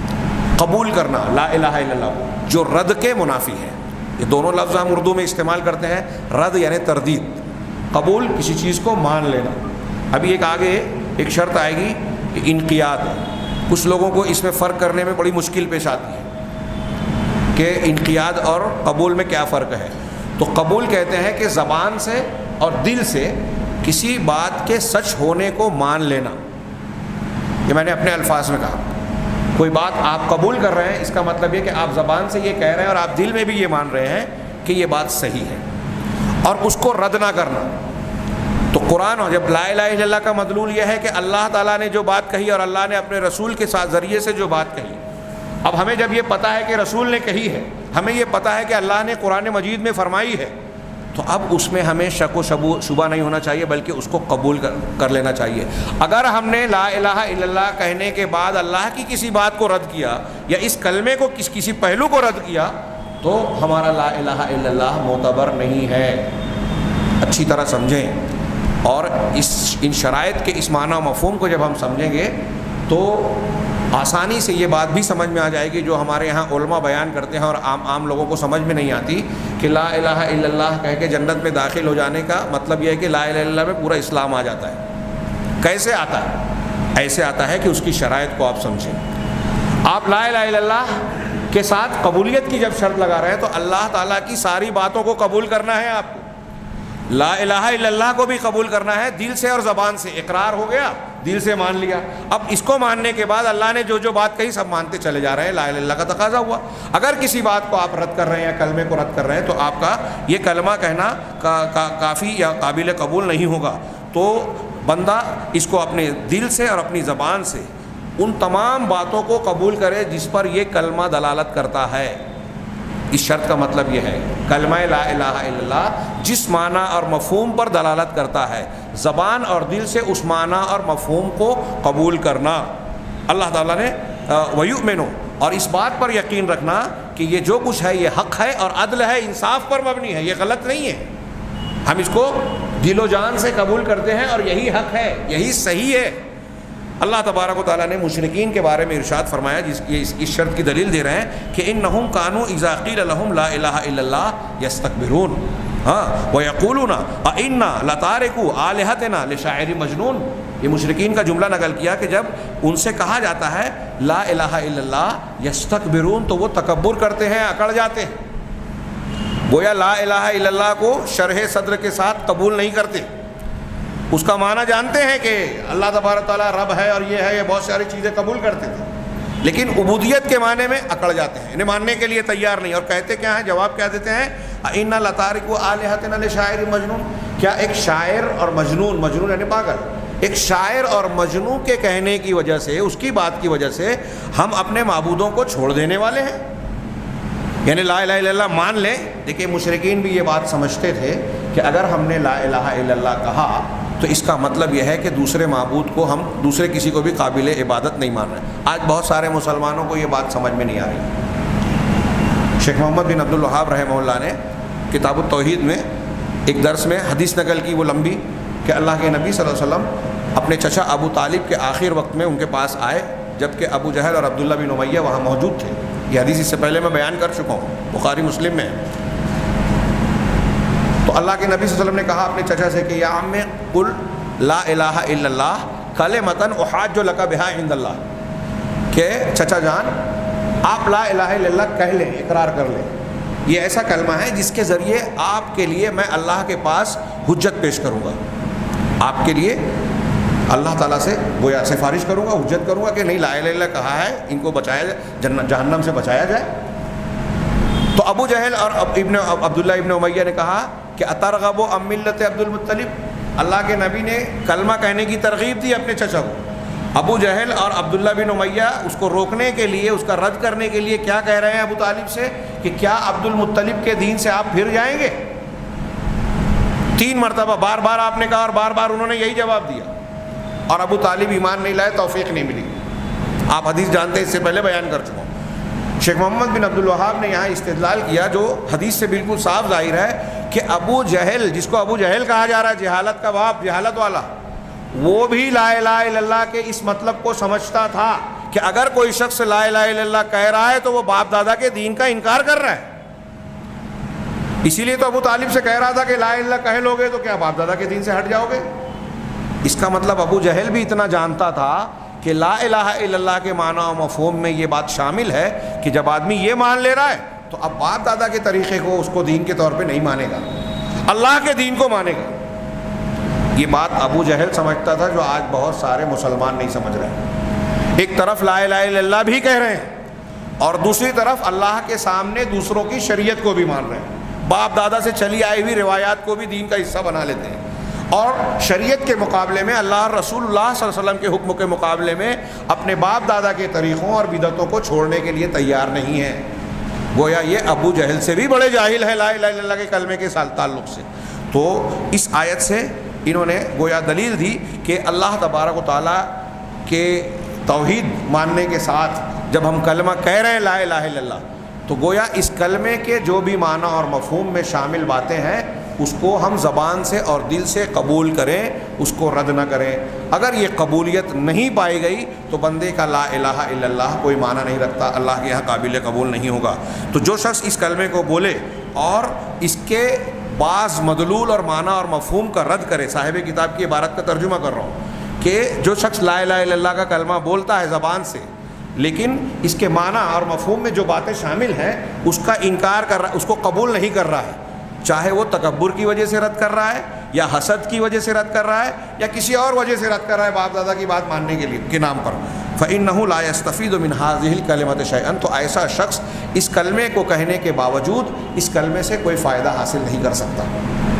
قبول کرنا لا الہ الا اللہ جو رد کے منافی ہے. یہ دونوں لفظ ہم اردو میں استعمال کرتے ہیں, رد یعنی تردید, قبول کسی چیز کو مان لینا. ابھی ایک آگے ایک شرط آئے گی کہ انقیاد. کچھ لوگوں کو اس میں فرق کرنے میں بڑی مشکل پیش آتی ہے کہ انقیاد اور قبول میں کیا فرق ہے. تو قبول کہتے ہیں کہ زبان سے اور دل سے کسی بات کے سچ ہونے کو مان لینا. یہ میں نے اپنے الفاظ میں کہا, کوئی بات آپ قبول کر رہے ہیں اس کا مطلب یہ کہ آپ زبان سے یہ کہہ رہے ہیں اور آپ دل میں بھی یہ مان رہے ہیں کہ یہ بات صحیح ہے, اور اس کو رد نہ کرنا. تو قرآن جب لا الہ الا اللہ کا مدلول یہ ہے کہ اللہ تعالیٰ نے جو بات کہی اور اللہ نے اپنے رسول کے ساتھ ذریعے سے جو بات کہی, اب ہمیں جب یہ پتہ ہے کہ رسول نے کہی ہے, ہمیں یہ پتہ ہے کہ اللہ نے قرآن مجید میں فرمائی ہے, تو اب اس میں ہمیں شک و شبہ نہیں ہونا چاہیے بلکہ اس کو قبول کر لینا چاہیے. اگر ہم نے لا الہ الا اللہ کہنے کے بعد اللہ کی کسی بات کو رد کیا یا اس کلمے کو کسی پہلو کو رد کیا تو ہمارا لا الہ الا اللہ معتبر نہیں ہے. اچھی طرح سمجھیں, اور ان شرائط کے اس معنی و مفہوم کو جب ہم سمجھیں گے تو آسانی سے یہ بات بھی سمجھ میں آ جائے گی جو ہمارے یہاں علماء بیان کرتے ہیں اور عام لوگوں کو سمجھ میں نہیں آتی کہ لا الہ الا اللہ کہہ کے جنت میں داخل ہو جانے کا مطلب یہ ہے کہ لا الہ الا اللہ میں پورا اسلام آ جاتا ہے. کیسے آتا ہے؟ ایسے آتا ہے کہ اس کی شرائط کو آپ سمجھیں. آپ لا الہ الا اللہ کے ساتھ قبولیت کی جب شرط لگا رہے ہیں تو اللہ تعالیٰ کی ساری باتوں کو قبول کرنا ہے. آپ کو لا الہ الا اللہ کو بھی قبول کرنا ہے, دل سے اور زبان سے. اقرار ہو گیا, دل سے مان لیا, اب اس کو ماننے کے بعد اللہ نے جو بات کہی سب مانتے چلے جا رہے ہیں. لا الہ الا اللہ کا تقاضا ہوا. اگر کسی بات کو آپ رد کر رہے ہیں یا کلمے کو رد کر رہے ہیں تو آپ کا یہ کلمہ کہنا کافی یا قابل قبول نہیں ہوگا. تو بندہ اس کو اپنے دل سے اور اپنی زبان سے ان تمام باتوں کو قبول کرے جس پر یہ کلمہ دلالت کرتا ہے. اس شرط کا مطلب یہ ہے کلمہ لا الہ الا اللہ جس معنی اور مفہوم پر دلالت کرتا ہے, زبان اور دل سے اس معنی اور مفہوم کو قبول کرنا. اللہ تعالیٰ نے وَيُؤْمِنُ, اور اس بات پر یقین رکھنا کہ یہ جو کچھ ہے یہ حق ہے اور عدل ہے, انصاف پر مبنی ہے, یہ غلط نہیں ہے. ہم اس کو دل و جان سے قبول کرتے ہیں اور یہی حق ہے, یہی صحیح ہے. اللہ تبارک و تعالیٰ نے مشرکین کے بارے میں ارشاد فرمایا، جس کی اس شرط کی دلیل دے رہے ہیں کہ انہم کانوا اذا قیل لهم لا الہ الا اللہ یستکبرون ویقولون ائنا لتارکوا آلہتنا لشاعر مجنون۔ یہ مشرکین کا جملہ نقل کیا کہ جب ان سے کہا جاتا ہے لا الہ الا اللہ یستکبرون تو وہ تکبر کرتے ہیں، اکڑ جاتے ہیں، گویا لا الہ الا اللہ کو شرح صدر کے ساتھ قبول نہیں کرتے، اس کا معنی جانتے ہیں کہ اللہ تبارک تعالیٰ رب ہے اور یہ ہے، یہ بہت ساری چیزیں قبول کرتے تھے، لیکن عبودیت کے معنی میں اکڑ جاتے ہیں، انہیں ماننے کے لیے تیار نہیں، اور کہتے کیا ہیں، جواب کیا دیتے ہیں، اِنَّا لَتَارِكُ آلِهَتِنَا لِشَاعِرٍ مَجْنُونٍ۔ کیا ایک شاعر اور مجنون، مجنون یعنی پاگل، ایک شاعر اور مجنون کے کہنے کی وجہ سے، اس کی بات کی وجہ سے ہم اپنے معبودوں کو چھوڑ دینے والے ہیں؟ یعنی لا الہ الا اللہ مان لیں۔ دیکھیں مشرکین بھی یہ بات سمجھتے تھے کہ اگر ہم نے لا الہ الا اللہ کہا تو اس کا مطلب یہ ہے کہ دوسرے معبود کو ہم دوسرے کسی کو بھی قابل عبادت نہیں مان رہے۔ آج بہت سارے مسلمانوں کو یہ بات سمجھ میں نہیں آ رہی۔ شیخ محمد بن عبد الوہاب رحمہ اللہ نے کتاب التوحید میں ایک درس میں حدیث نقل کی وہ لمبی کہ اللہ کے نبی صلی اللہ علیہ وسلم اپنے چچا ابو طالب کے آخر وقت میں ان کے پاس آئے، جبکہ ابو جہل اور عبداللہ بن امیہ وہاں موجود تھے۔ یہ حدیث اس سے پہلے میں بیان کر چکا ہوں، بخاری مسلم میں۔ تو اللہ کے نبی صلی اللہ علیہ وسلم نے کہا اپنے چچا سے کہ یا عم قل لا الہ الا اللہ کلمۃ احاج لک بہا عند اللہ، کہ چچا جان آپ لا الہ الا اللہ کہہ لیں، اقرار کر لیں، یہ ایسا کلمہ ہے جس کے ذریعے آپ کے لیے میں اللہ کے پاس حجت پیش کروں گا، آپ کے لیے اللہ تعالیٰ سے گویا سفارش کروں گا، حجت کروں گا کہ نہیں لا الہ الا اللہ کہا ہے، ان کو بچایا جائے، جہنم سے بچایا جائے۔ تو ابو جہل اور عبداللہ ابن امیہ نے کہا کہ اترغب عن ملت عبد المطلب، اللہ کے نبی نے کلمہ کہنے کی ترغیب دی اپنے چچا کو۔ ابو جہل اور عبداللہ بن امیہ اس کو روکنے کے لیے، اس کا رد کرنے کے لیے کیا کہہ رہے ہیں ابو طالب سے کہ کیا عبد المطلب کے دین سے آپ پھر جائیں گے؟ 3 مرتبہ بار بار آپ نے کہا اور بار بار انہوں نے یہی جواب دیا، اور ابو طالب ایمان نہیں لائے، توفیق نہیں ملی۔ آپ حدیث جانتے ہیں، اس سے پہلے بیان کر چکا ہوں۔ شیخ محمد بن عبد الوہاب نے یہاں استدلال کیا جو حدیث سے بالکل صاف ظاہر ہے کہ ابو جہل، جس کو ابو جہل کہا جا رہا ہے، جہالت کا باپ، جہالت والا، وہ بھی لا الہ الا اللہ کے اس مطلب کو سمجھتا تھا کہ اگر کوئی شخص لا الہ الا اللہ کہہ رہا ہے تو وہ باپ دادا کے دین کا انکار کر رہا ہے۔ اسی لیے تو ابو طالب سے کہہ رہا تھا کہ لا الہ الا اللہ کہہ لو گے تو کیا باپ دادا کے دین سے ہٹ جاؤ گے؟ اس کا مطلب ابو جہل بھی اتنا جانتا تھا کہ لا الہ الا اللہ کے معنی و مفہوم میں یہ بات شامل ہے کہ جب آدمی یہ مان لے رہا ہے تو اب باپ دادا کے طریقے کو اس کو دین کے طور پہ نہیں مانے گا، اللہ کے دین کو مانے گا۔ یہ بات ابو جہل سمجھتا تھا جو آج بہت سارے مسلمان نہیں سمجھ رہے۔ ایک طرف لا الہ الا اللہ بھی کہہ رہے ہیں اور دوسری طرف اللہ کے سامنے دوسروں کی شریعت کو بھی مان رہے ہیں، باپ دادا سے چلی آئی ہوئی روایات کو بھی دین کا حصہ بنا لیتے ہیں، اور شریعت کے مقابلے میں اللہ رسول اللہ صلی اللہ علیہ وسلم کے حکم کے مقابلے میں اپنے باپ دادا کے طریقوں اور بدعتوں کو چھوڑنے کے لیے تیار نہیں ہے۔ گویا یہ ابو جہل سے بھی بڑے جاہل ہے لا الہ الا اللہ کے کلمے کے تعلق سے۔ تو اس آیت سے انہوں نے گویا دلیل دی کہ اللہ تبارک و تعالیٰ کے توحید ماننے کے ساتھ جب ہم کلمہ کہہ رہے ہیں لا الہ الا اللہ تو گویا اس کلمے کے جو بھی معنی اور مفہوم میں شامل باتیں ہیں اس کو ہم زبان سے اور دل سے قبول کریں، اس کو رد نہ کریں۔ اگر یہ قبولیت نہیں پائی گئی تو بندے کا لا الہ الا اللہ کوئی معنی نہیں رکھتا، اللہ کے یہاں قابل قبول نہیں ہوگا۔ تو جو شخص اس کلمے کو بولے اور اس کے بعض مدلول اور معنی اور مفہوم کا رد کرے، صاحب کتاب کی عبارت کا ترجمہ کر رہا ہوں کہ جو شخص لا الہ الا اللہ کا کلمہ بولتا ہے زبان سے لیکن اس کے معنی اور مفہوم میں جو باتیں شامل ہیں اس کا انکار کر رہا ہے، اس کو قبول نہیں کر رہا ہے، چاہے وہ تکبر کی وجہ سے رد کر رہا ہے یا حسد کی وجہ سے رد کر رہا ہے یا کسی اور وجہ سے رد کر رہا ہے باپ دادا کی بات ماننے کے لیے کے نام پر، فَإِنَّهُ لَا يَسْتَفِيدُ مِنْ هَذِهِ الْكَلِمَةِ شَيْئًا، تو ایسا شخص اس کلمے کو کہنے کے باوجود اس کلمے سے کوئی فائدہ حاصل نہیں کر سکتا۔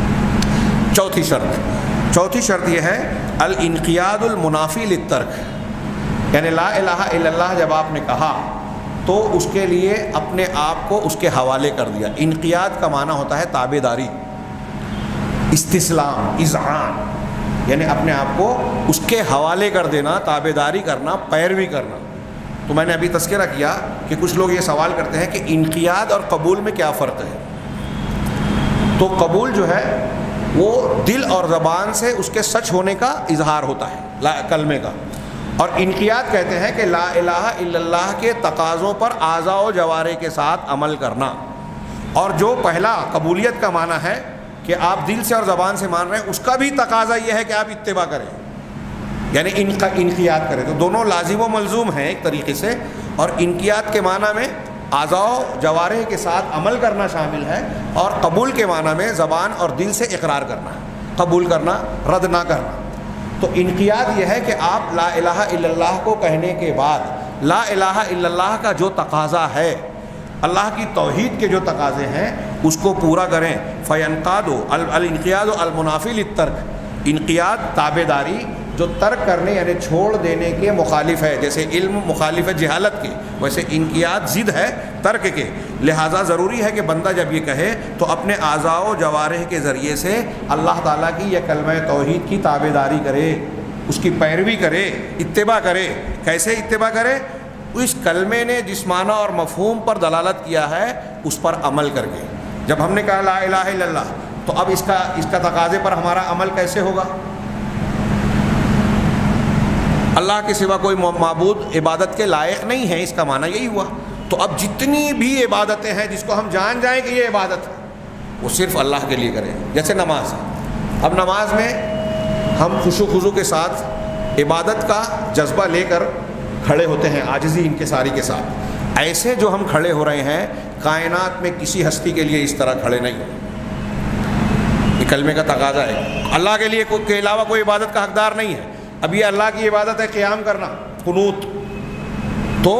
چوتھی شرط یہ ہے الانقیاد المنافی للترک، یعنی لا الہ الا اللہ جب آپ نے کہا تو اس کے لیے اپنے آپ کو اس کے حوالے کر دیا۔ انقیاد کا معنی ہوتا ہے تابع داری، استسلام، اذعان، یعنی اپنے آپ کو اس کے حوالے کر دینا، تابع داری کرنا، پیروی کرنا۔ تو میں نے ابھی تذکرہ کیا کہ کچھ لوگ یہ سوال کرتے ہیں کہ انقیاد اور قبول میں کیا فرق ہے؟ تو قبول جو ہے وہ دل اور زبان سے اس کے سچ ہونے کا اظہار ہوتا ہے کلمے کا، اور انقیاد کہتے ہیں کہ لا الہ الا اللہ کے تقاضوں پر اعضاء و جوارح کے ساتھ عمل کرنا. اور جو پہلا قبولیت کا معنی ہے کہ آپ دل سے اور زبان سے مان رہے ہیں، اس کا بھی تقاضا یہ ہے کہ آپ اتباع کریں، یعنی انقیاد کریں. تو دونوں لازم و ملزوم ہیں ایک طریقے سے. اور انقیاد کے معنی میں اعضاء و جوارح کے ساتھ عمل کرنا شامل ہے، اور قبول کے معنی میں زبان اور دل سے اقرار کرنا ہے، قبول کرنا، رد نہ کرنا. تو انقیاد یہ ہے کہ آپ لا الہ الا اللہ کو کہنے کے بعد لا الہ الا اللہ کا جو تقاضا ہے، اللہ کی توحید کے جو تقاضے ہیں، اس کو پورا کریں. فَيَنْقَادُ الْانْقِيَادُ الْمُنَافِي لِلتَّرْكِ، انقیاد تابع داری جو ترک کرنے یعنی چھوڑ دینے کے مخالف ہے. جیسے علم مخالف ہے جہالت کے، ویسے انقیاد ضد ہے ترک کے. لہٰذا ضروری ہے کہ بندہ جب یہ کہے تو اپنے اعضاء و جوارح کے ذریعے سے اللہ تعالیٰ کی یہ کلمہ توحید کی تابع داری کرے، اس کی پیروی کرے، اتباع کرے. کیسے اتباع کرے؟ اس کلمے نے جس معنی اور مفہوم پر دلالت کیا ہے اس پر عمل کر کے. جب ہم نے کہا لا الہ الا اللہ، تو اب اس کا تقاضے پر ہمارا عمل کیسے ہوگا؟ اللہ کے سوا کوئی معبود عبادت کے لائق نہیں ہے، اس کا معنی یہی ہوا. تو اب جتنی بھی عبادتیں ہیں جس کو ہم جان جائیں کہ یہ عبادت ہے، وہ صرف اللہ کے لیے کریں. جیسے نماز ہے، اب نماز میں ہم خشوع خضوع کے ساتھ عبادت کا جذبہ لے کر کھڑے ہوتے ہیں، عاجزی انکساری کے ساتھ. ایسے جو ہم کھڑے ہو رہے ہیں، کائنات میں کسی ہستی کے لیے اس طرح کھڑے نہیں ہیں. یہ کلمے کا تقاضا ہے. اللہ کے لیے کے علاوہ کوئی عبادت کا حقدار نہیں ہے. اب یہ اللہ کی عبادت ہے قیام کرنا، قنوت، تو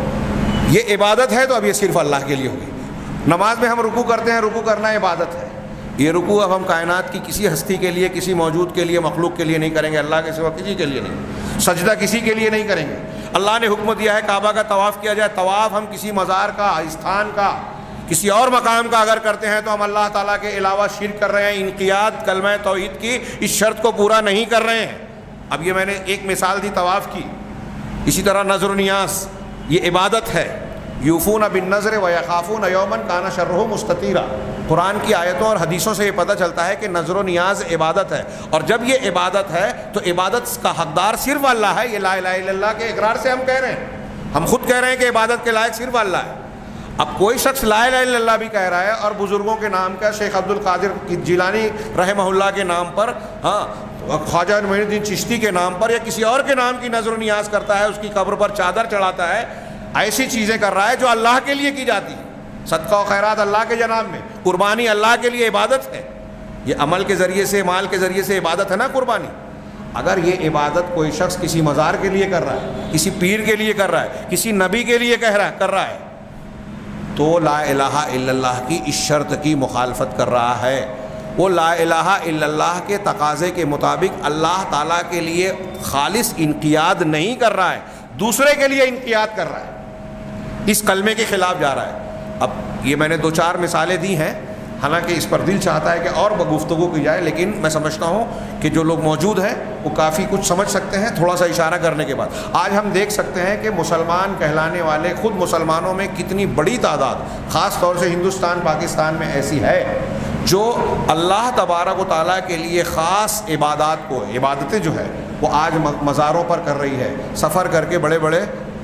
یہ عبادت ہے، تو اب یہ صرف اللہ کے لیے ہوگی. نماز میں ہم رکوع کرتے ہیں، رکوع کرنا عبادت ہے. یہ رکوع اب ہم کائنات کی کسی ہستی کے لیے، کسی موجود کے لیے، مخلوق کے لیے نہیں کریں گے، اللہ کے سوا کسی کے لیے نہیں. سجدہ کسی کے لیے نہیں کریں گے. اللہ نے حکم دیا ہے کعبہ کا طواف کیا جائے. طواف ہم کسی مزار کا، استھان کا، کسی اور مقام کا اگر کرتے ہیں تو ہم اللہ تعالیٰ کے علاوہ شرک کر رہے ہیں. انقیاد کلمہ توحید کی اس شرط کو پورا نہیں کر رہے ہیں. اب یہ میں نے ایک مثال دی طواف کی. اسی طرح نذر و نیاز یہ عبادت ہے. یوفون بالنذر ویخافون یوما کان شرہ مستطیرا. قرآن کی آیتوں اور حدیثوں سے یہ پتہ چلتا ہے کہ نذر و نیاز عبادت ہے. اور جب یہ عبادت ہے تو عبادت کا حقدار صرف اللہ ہے. یہ لا الہ الا اللہ کے اقرار سے ہم کہہ رہے ہیں، ہم خود کہہ رہے ہیں کہ عبادت کے لائق صرف اللہ ہے. اب کوئی شخص لا الہ الا اللہ بھی کہہ رہا ہے اور بزرگوں کے نام کا، شیخ عبد القادر جیلانی رحمہ اللہ کے نام پر، خواجہ معین الدین چشتی کے نام پر، یا کسی اور کے نام کی نذر و نیاز کرتا ہے، اس کی قبر پر چادر چڑھاتا ہے، ایسی چیزیں کر رہا ہے جو اللہ کے لیے کی جاتی ہے. صدقہ و خیرات اللہ کے جناب میں، قربانی اللہ کے لیے عبادت ہے. یہ عمل کے ذریعے سے، مال کے ذریعے سے عبادت ہے نا قربانی. اگر یہ عبادت کوئی شخص کسی مزار کے لیے کر رہا ہے، کسی پیر کے لیے کر رہا ہے، کسی نبی کے لیے کر رہا ہے، تو لا الہ الا اللہ کی اس شرط کی مخالفت کر رہا ہے. وہ لا الہ الا اللہ کے تقاضے کے مطابق اللہ تعالیٰ کے لیے خالص انقیاد نہیں کر رہا ہے، دوسرے کے لیے انقیاد کر رہا ہے، اس کلمے کے خلاف جا رہا ہے. اب یہ میں نے 2-4 مثالیں دی ہیں، حالانکہ اس پر دل چاہتا ہے کہ اور گفتگو کی جائے، لیکن میں سمجھتا ہوں کہ جو لوگ موجود ہیں وہ کافی کچھ سمجھ سکتے ہیں تھوڑا سا اشارہ کرنے کے بعد. آج ہم دیکھ سکتے ہیں کہ مسلمان کہلانے والے خود مسلمانوں میں کتنی بڑی تعداد خاص طور سے ہندوستان پاکستان میں ایسی ہے جو اللہ تبارک و تعالیٰ کے لیے خاص عبادات کو، عبادتیں جو ہے وہ آج مزاروں پر کر رہی ہے. سفر کر کے بڑے بڑے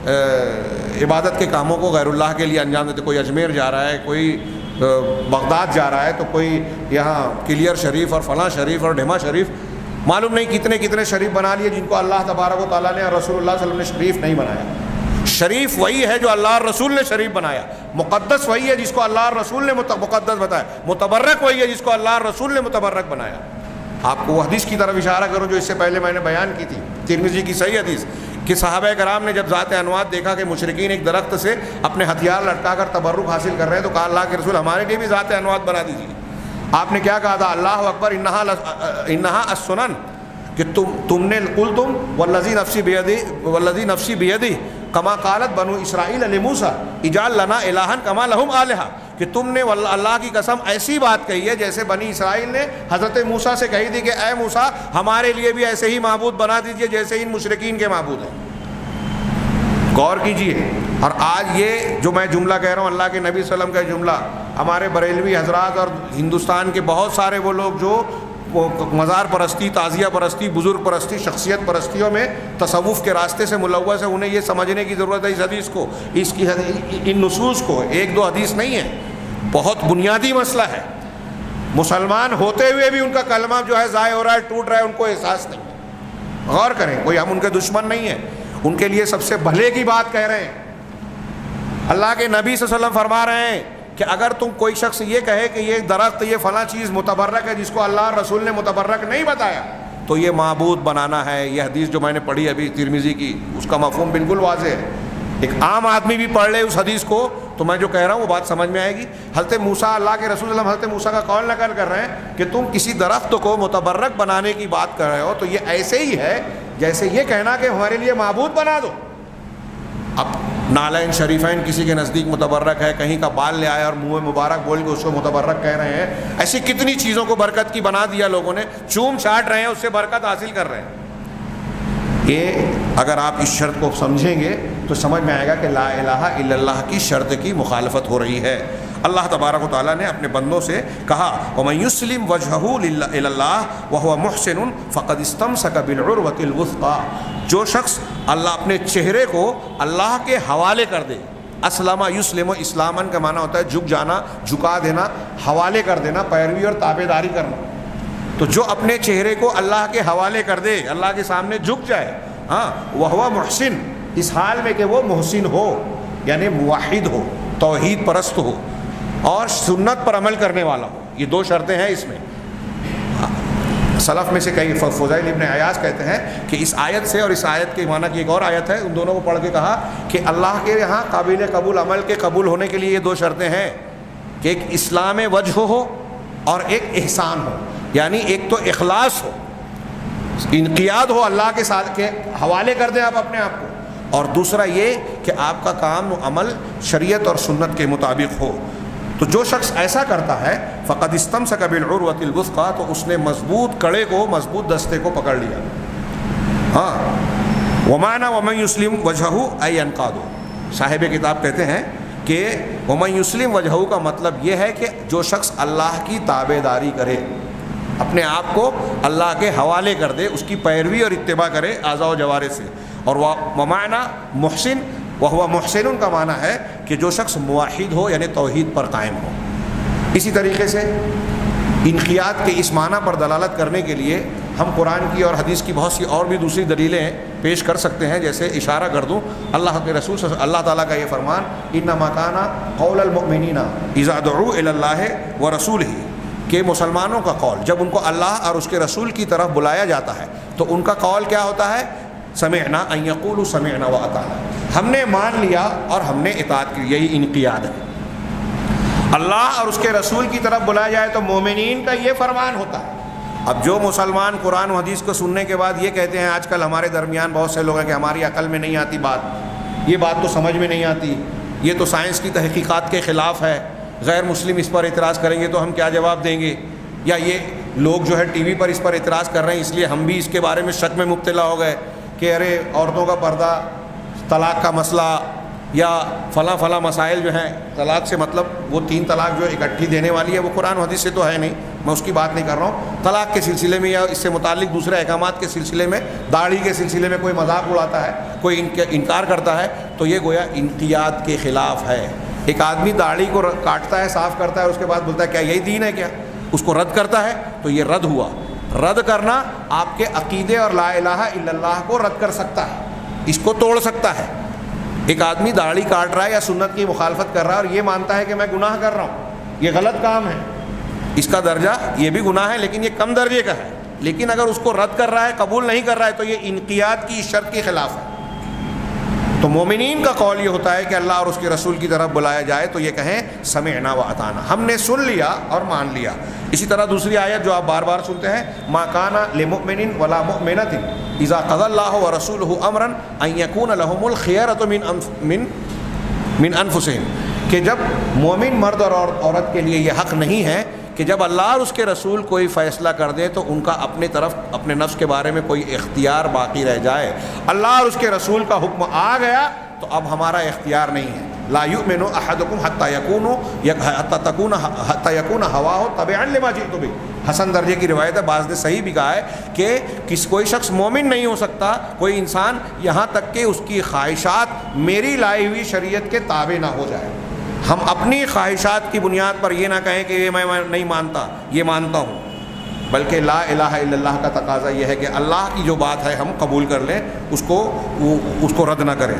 عبادت کے کاموں کو غیر اللہ کے لیے انجام دیتے. کوئی اجمیر جا رہا ہے، کوئی بغداد جا رہا ہے، تو کوئی یہاں کلیئر شریف اور فلاں شریف اور ڈھما شریف، معلوم نہیں کتنے کتنے شریف بنا لیے جن کو اللہ تبارک و تعالیٰ نے اور رسول اللہ صلی اللہ علیہ وسلم نے شریف نہیں بنایا. شریف وہی ہے جو اللہ اور رسول نے شریف بنایا. مقدس وہی ہے جس کو اللہ اور رسول نے مقدس بتایا. متبرک وہی ہے جس کو اللہ اور رسول نے متبرک بنایا. آپ کو وہ حدیث کی طرف اشارہ کروں جو اس سے پہلے میں نے بیان کی تھی، ترمذی کی صحیح حدیث، کہ صحابہ کرام نے جب ذات انوات دیکھا کہ مشرکین ایک درخت سے اپنے ہتھیار لٹکا کر تبرک حاصل کر رہے ہیں، تو کہا اللہ کے رسول ہمارے لیے بھی ذات انوات بنا دیجیے. آپ نے کیا کہا تھا؟ اللہ اکبر انہا السنن، کہ تم نے قلتم والذی نفسی بیدی کما قالت بنو اسرائیل لموسیٰ اجعل لنا الہا کما لہم آلہہ، کہ تم نے اللہ کی قسم ایسی بات کہی ہے جیسے بنی اسرائیل نے حضرت موسیٰ سے کہی تھی کہ اے موسیٰ ہمارے لیے بھی ایسے ہی معبود بنا دیجئے جیسے ان مشرکین کے معبود ہیں. غور کیجئے. اور آج یہ جو میں جملہ کہہ رہا ہوں اللہ کے نبی صلی اللہ علیہ وسلم کا جملہ، ہمارے بریلوی حضرات اور ہندوستان کے بہت سارے وہ لوگ جو مزار پرستی، تعزیہ پرستی، بزرگ پرستی، شخصیت پرستیوں میں تصوف کے راستے سے ملوث ہے، انہیں یہ سمجھنے کی ضرورت ہے اس حدیث کو، ان نصوص کو، ایک دو حدیث نہیں ہے، بہت بنیادی مسئلہ ہے۔ مسلمان ہوتے ہوئے بھی ان کا کلمہ جو ہے ضائع ہو رہا ہے، ٹوٹ رہا ہے، ان کو احساس نہیں ہے۔ غور کریں، کوئی ہم ان کے دشمن نہیں ہیں، ان کے لیے سب سے بھلے کی بات کہہ رہے ہیں۔ اللہ کے نبی صلی اللہ علیہ وسلم فرما رہے ہیں کہ اگر تم کوئی شخص یہ کہے کہ یہ درخت، یہ فلاں چیز متبرک ہے جس کو اللہ اور رسول نے متبرک نہیں بتایا، تو یہ معبود بنانا ہے۔ یہ حدیث جو میں نے پڑھی ابھی ترمذی کی، اس کا مفہوم بالکل واضح ہے۔ ایک عام آدمی بھی پڑھ لے اس حدیث کو تو میں جو کہہ رہا ہوں وہ بات سمجھ میں آئے گی۔ حضرت موسیٰ، اللہ کے رسول اللہ حضرت موسیٰ کا قول نقل کر رہے ہیں کہ تم کسی درخت کو متبرک بنانے کی بات کر رہے ہو، تو یہ ایسے ہی ہے جیسے یہ کہنا کہ ہمارے لیے معبود بنا دو۔ اب نالین شریفین کسی کے نزدیک متبرک ہے، کہیں کا بال لے آیا اور منہ مبارک بول کے اس کو متبرک کہہ رہے ہیں۔ ایسی کتنی چیزوں کو برکت کی بنا دیا لوگوں نے، چوم چاٹ رہے ہیں، اس سے برکت حاصل کر رہے ہیں۔ یہ اگر آپ اس شرط کو سمجھیں گے تو سمجھ میں آئے گا کہ لا الہ الا اللہ کی شرط کی مخالفت ہو رہی ہے۔ اللہ تبارک و تعالیٰ نے اپنے بندوں سے کہا وَمَن يُسْلِمْ وَجْهَهُ إِلَى اللَّهِ وَهُوَ مُحْسِنٌ فَقَدِ اسْتَمْسَكَ بِالْعُرْوَةِ الْوُثْقَىٰ، جو شخص اللہ اپنے چہرے کو اللہ کے حوالے کر دے، اسلم یسلم، اسلامن کا معنی ہوتا ہے جھک جانا، جھکا دینا، حوالے کر دینا، پیروی اور تابع داری کرنا۔ تو جو اپنے چہرے کو اللہ کے حوالے کر دے، اللہ کے سامنے جھک جائے، ہاں، وَهُوَ مُحْسِن، اس حال میں کہ وہ محسن ہو، یعنی موحد ہو، توحید پرست ہو اور سنت پر عمل کرنے والا ہو۔ یہ دو شرطیں ہیں اس میں۔ سلف میں سے کئی، فضیل ابن عیاض کہتے ہیں کہ اس آیت سے اور اس آیت کے معنی کی ایک اور آیت ہے، ان دونوں کو پڑھ کے کہا کہ اللہ کے یہاں قابل قبول عمل کے قبول ہونے کے لیے یہ دو شرطیں ہیں کہ ایک اسلام وجہ ہو اور ایک احسان ہو، یعنی ایک تو اخلاص ہو، انقیاد ہو، اللہ کے ساتھ کے حوالے کر دیں آپ اپنے آپ کو، اور دوسرا یہ کہ آپ کا کام و عمل شریعت اور سنت کے مطابق ہو۔ تو جو شخص ایسا کرتا ہے فقد استمسک بالعروۃ الوثقیٰ، تو اس نے مضبوط کڑے کو، مضبوط دستے کو پکڑ لیا۔ ہاں، ومعنی ومن یسلم وجہہ ای ینقاد، صاحب کتاب کہتے ہیں کہ ومن یسلم وجہہ کا مطلب یہ ہے کہ جو شخص اللہ کی تابع داری کرے، اپنے آپ کو اللہ کے حوالے کر دے، اس کی پیروی اور اتباع کرے اعضاء و جوارح سے۔ اور ومعنی محسن، وہو محسن کا معنی ہے کہ جو شخص موحد ہو، یعنی توحید پر قائم ہو۔ اسی طریقے سے انقیاد کے اس معنی پر دلالت کرنے کے لیے ہم قرآن کی اور حدیث کی بہت سی اور بھی دوسری دلیلیں پیش کر سکتے ہیں، جیسے اشارہ کر دوں اللہ کے رسول اللہ تعالیٰ کا یہ فرمان انما کان قول المؤمنین اذا دعوا الی اللہ ورسولہ، کہ مسلمانوں کا قول جب ان کو اللہ اور اس کے رسول کی طرف بلایا جاتا ہے تو ان کا قول کیا ہوتا ہے؟ سمعنا، ان یقولوا سمعنا واطعنا، ہم نے مان لیا اور ہم نے اطاعت کی، یہی انقیاد ہے۔ اللہ اور اس کے رسول کی طرف بلایا جائے تو مومنین کا یہ فرمان ہوتا ہے۔ اب جو مسلمان قرآن و حدیث کو سننے کے بعد یہ کہتے ہیں، آج کل ہمارے درمیان بہت سے لوگ ہیں کہ ہماری عقل میں نہیں آتی بات، یہ بات تو سمجھ میں نہیں آتی، یہ تو سائنس کی تحقیقات کے خلاف ہے، غیر مسلم اس پر اعتراض کریں گے تو ہم کیا جواب دیں گے، یا یہ لوگ جو ہے ٹی وی پر اس پر اعتراض کر رہے ہیں اس لیے ہم بھی اس کے بارے میں شک میں مبتلا ہو گئے کہ ارے عورتوں کا پردہ، طلاق کا مسئلہ، یا فلاں فلاں مسائل جو ہیں، طلاق سے مطلب وہ 3 طلاق جو اکٹھی دینے والی ہے وہ قرآن و حدیث سے تو ہے نہیں، میں اس کی بات نہیں کر رہا ہوں۔ طلاق کے سلسلے میں یا اس سے متعلق دوسرے احکامات کے سلسلے میں، داڑھی کے سلسلے میں کوئی مذاق اڑاتا ہے، کوئی انکار کرتا ہے، تو یہ گویا انقیاد کے خلاف ہے۔ ایک آدمی داڑھی کو کاٹتا ہے، صاف کرتا ہے، اس کے بعد بولتا ہے کیا یہی دین ہے کیا، اس کو رد کرتا ہے، تو یہ رد ہوا۔ رد کرنا آپ کے عقیدے اور لا الہ الا اللہ کو رد کر سکتا ہے، اس کو توڑ سکتا ہے۔ ایک آدمی داڑھی کاٹ رہا ہے یا سنت کی مخالفت کر رہا ہے اور یہ مانتا ہے کہ میں گناہ کر رہا ہوں، یہ غلط کام ہے، اس کا درجہ یہ بھی گناہ ہے لیکن یہ کم درجے کا ہے، لیکن اگر اس کو رد کر رہا ہے، قبول نہیں کر رہا ہے، تو یہ انقیاد کی شرط کے خلاف ہے۔ تو مومنین کا قول یہ ہوتا ہے کہ اللہ اور اس کے رسول کی طرف بلایا جائے تو یہ کہیں سمعنا واطعنا، ہم نے سن لیا اور مان لیا۔ اسی طرح دوسری آیت جو آپ بار بار سنتے ہیں، ما کان لمؤمن ولا مؤمنۃ اذا قضى الله ورسوله امرا ان يكون لهم الخيرة من انفسهم، کہ جب مومن مرد اور عورت کے لیے یہ حق نہیں ہے کہ جب اللہ اور اس کے رسول کوئی فیصلہ کر دے تو ان کا اپنے طرف، اپنے نفس کے بارے میں کوئی اختیار باقی رہ جائے۔ اللہ اور اس کے رسول کا حکم آ گیا تو اب ہمارا اختیار نہیں ہے۔ لا یؤمن احدکم حتی یکون ہواہ تبعا لما جئت بہ. حسن درجے کی روایت ہے، بعض نے صحیح بھی کہا ہے کہ کوئی شخص مومن نہیں ہو سکتا، کوئی انسان، یہاں تک کہ اس کی خواہشات میری لائی ہوئی شریعت کے تابع نہ ہو جائے. ہم اپنی خواہشات کی بنیاد پر یہ نہ کہیں کہ یہ میں نہیں مانتا، یہ مانتا ہوں، بلکہ لا الہ الا اللہ کا تقاضا یہ ہے کہ اللہ کی جو بات ہے ہم قبول کر لیں، اس کو رد نہ کریں.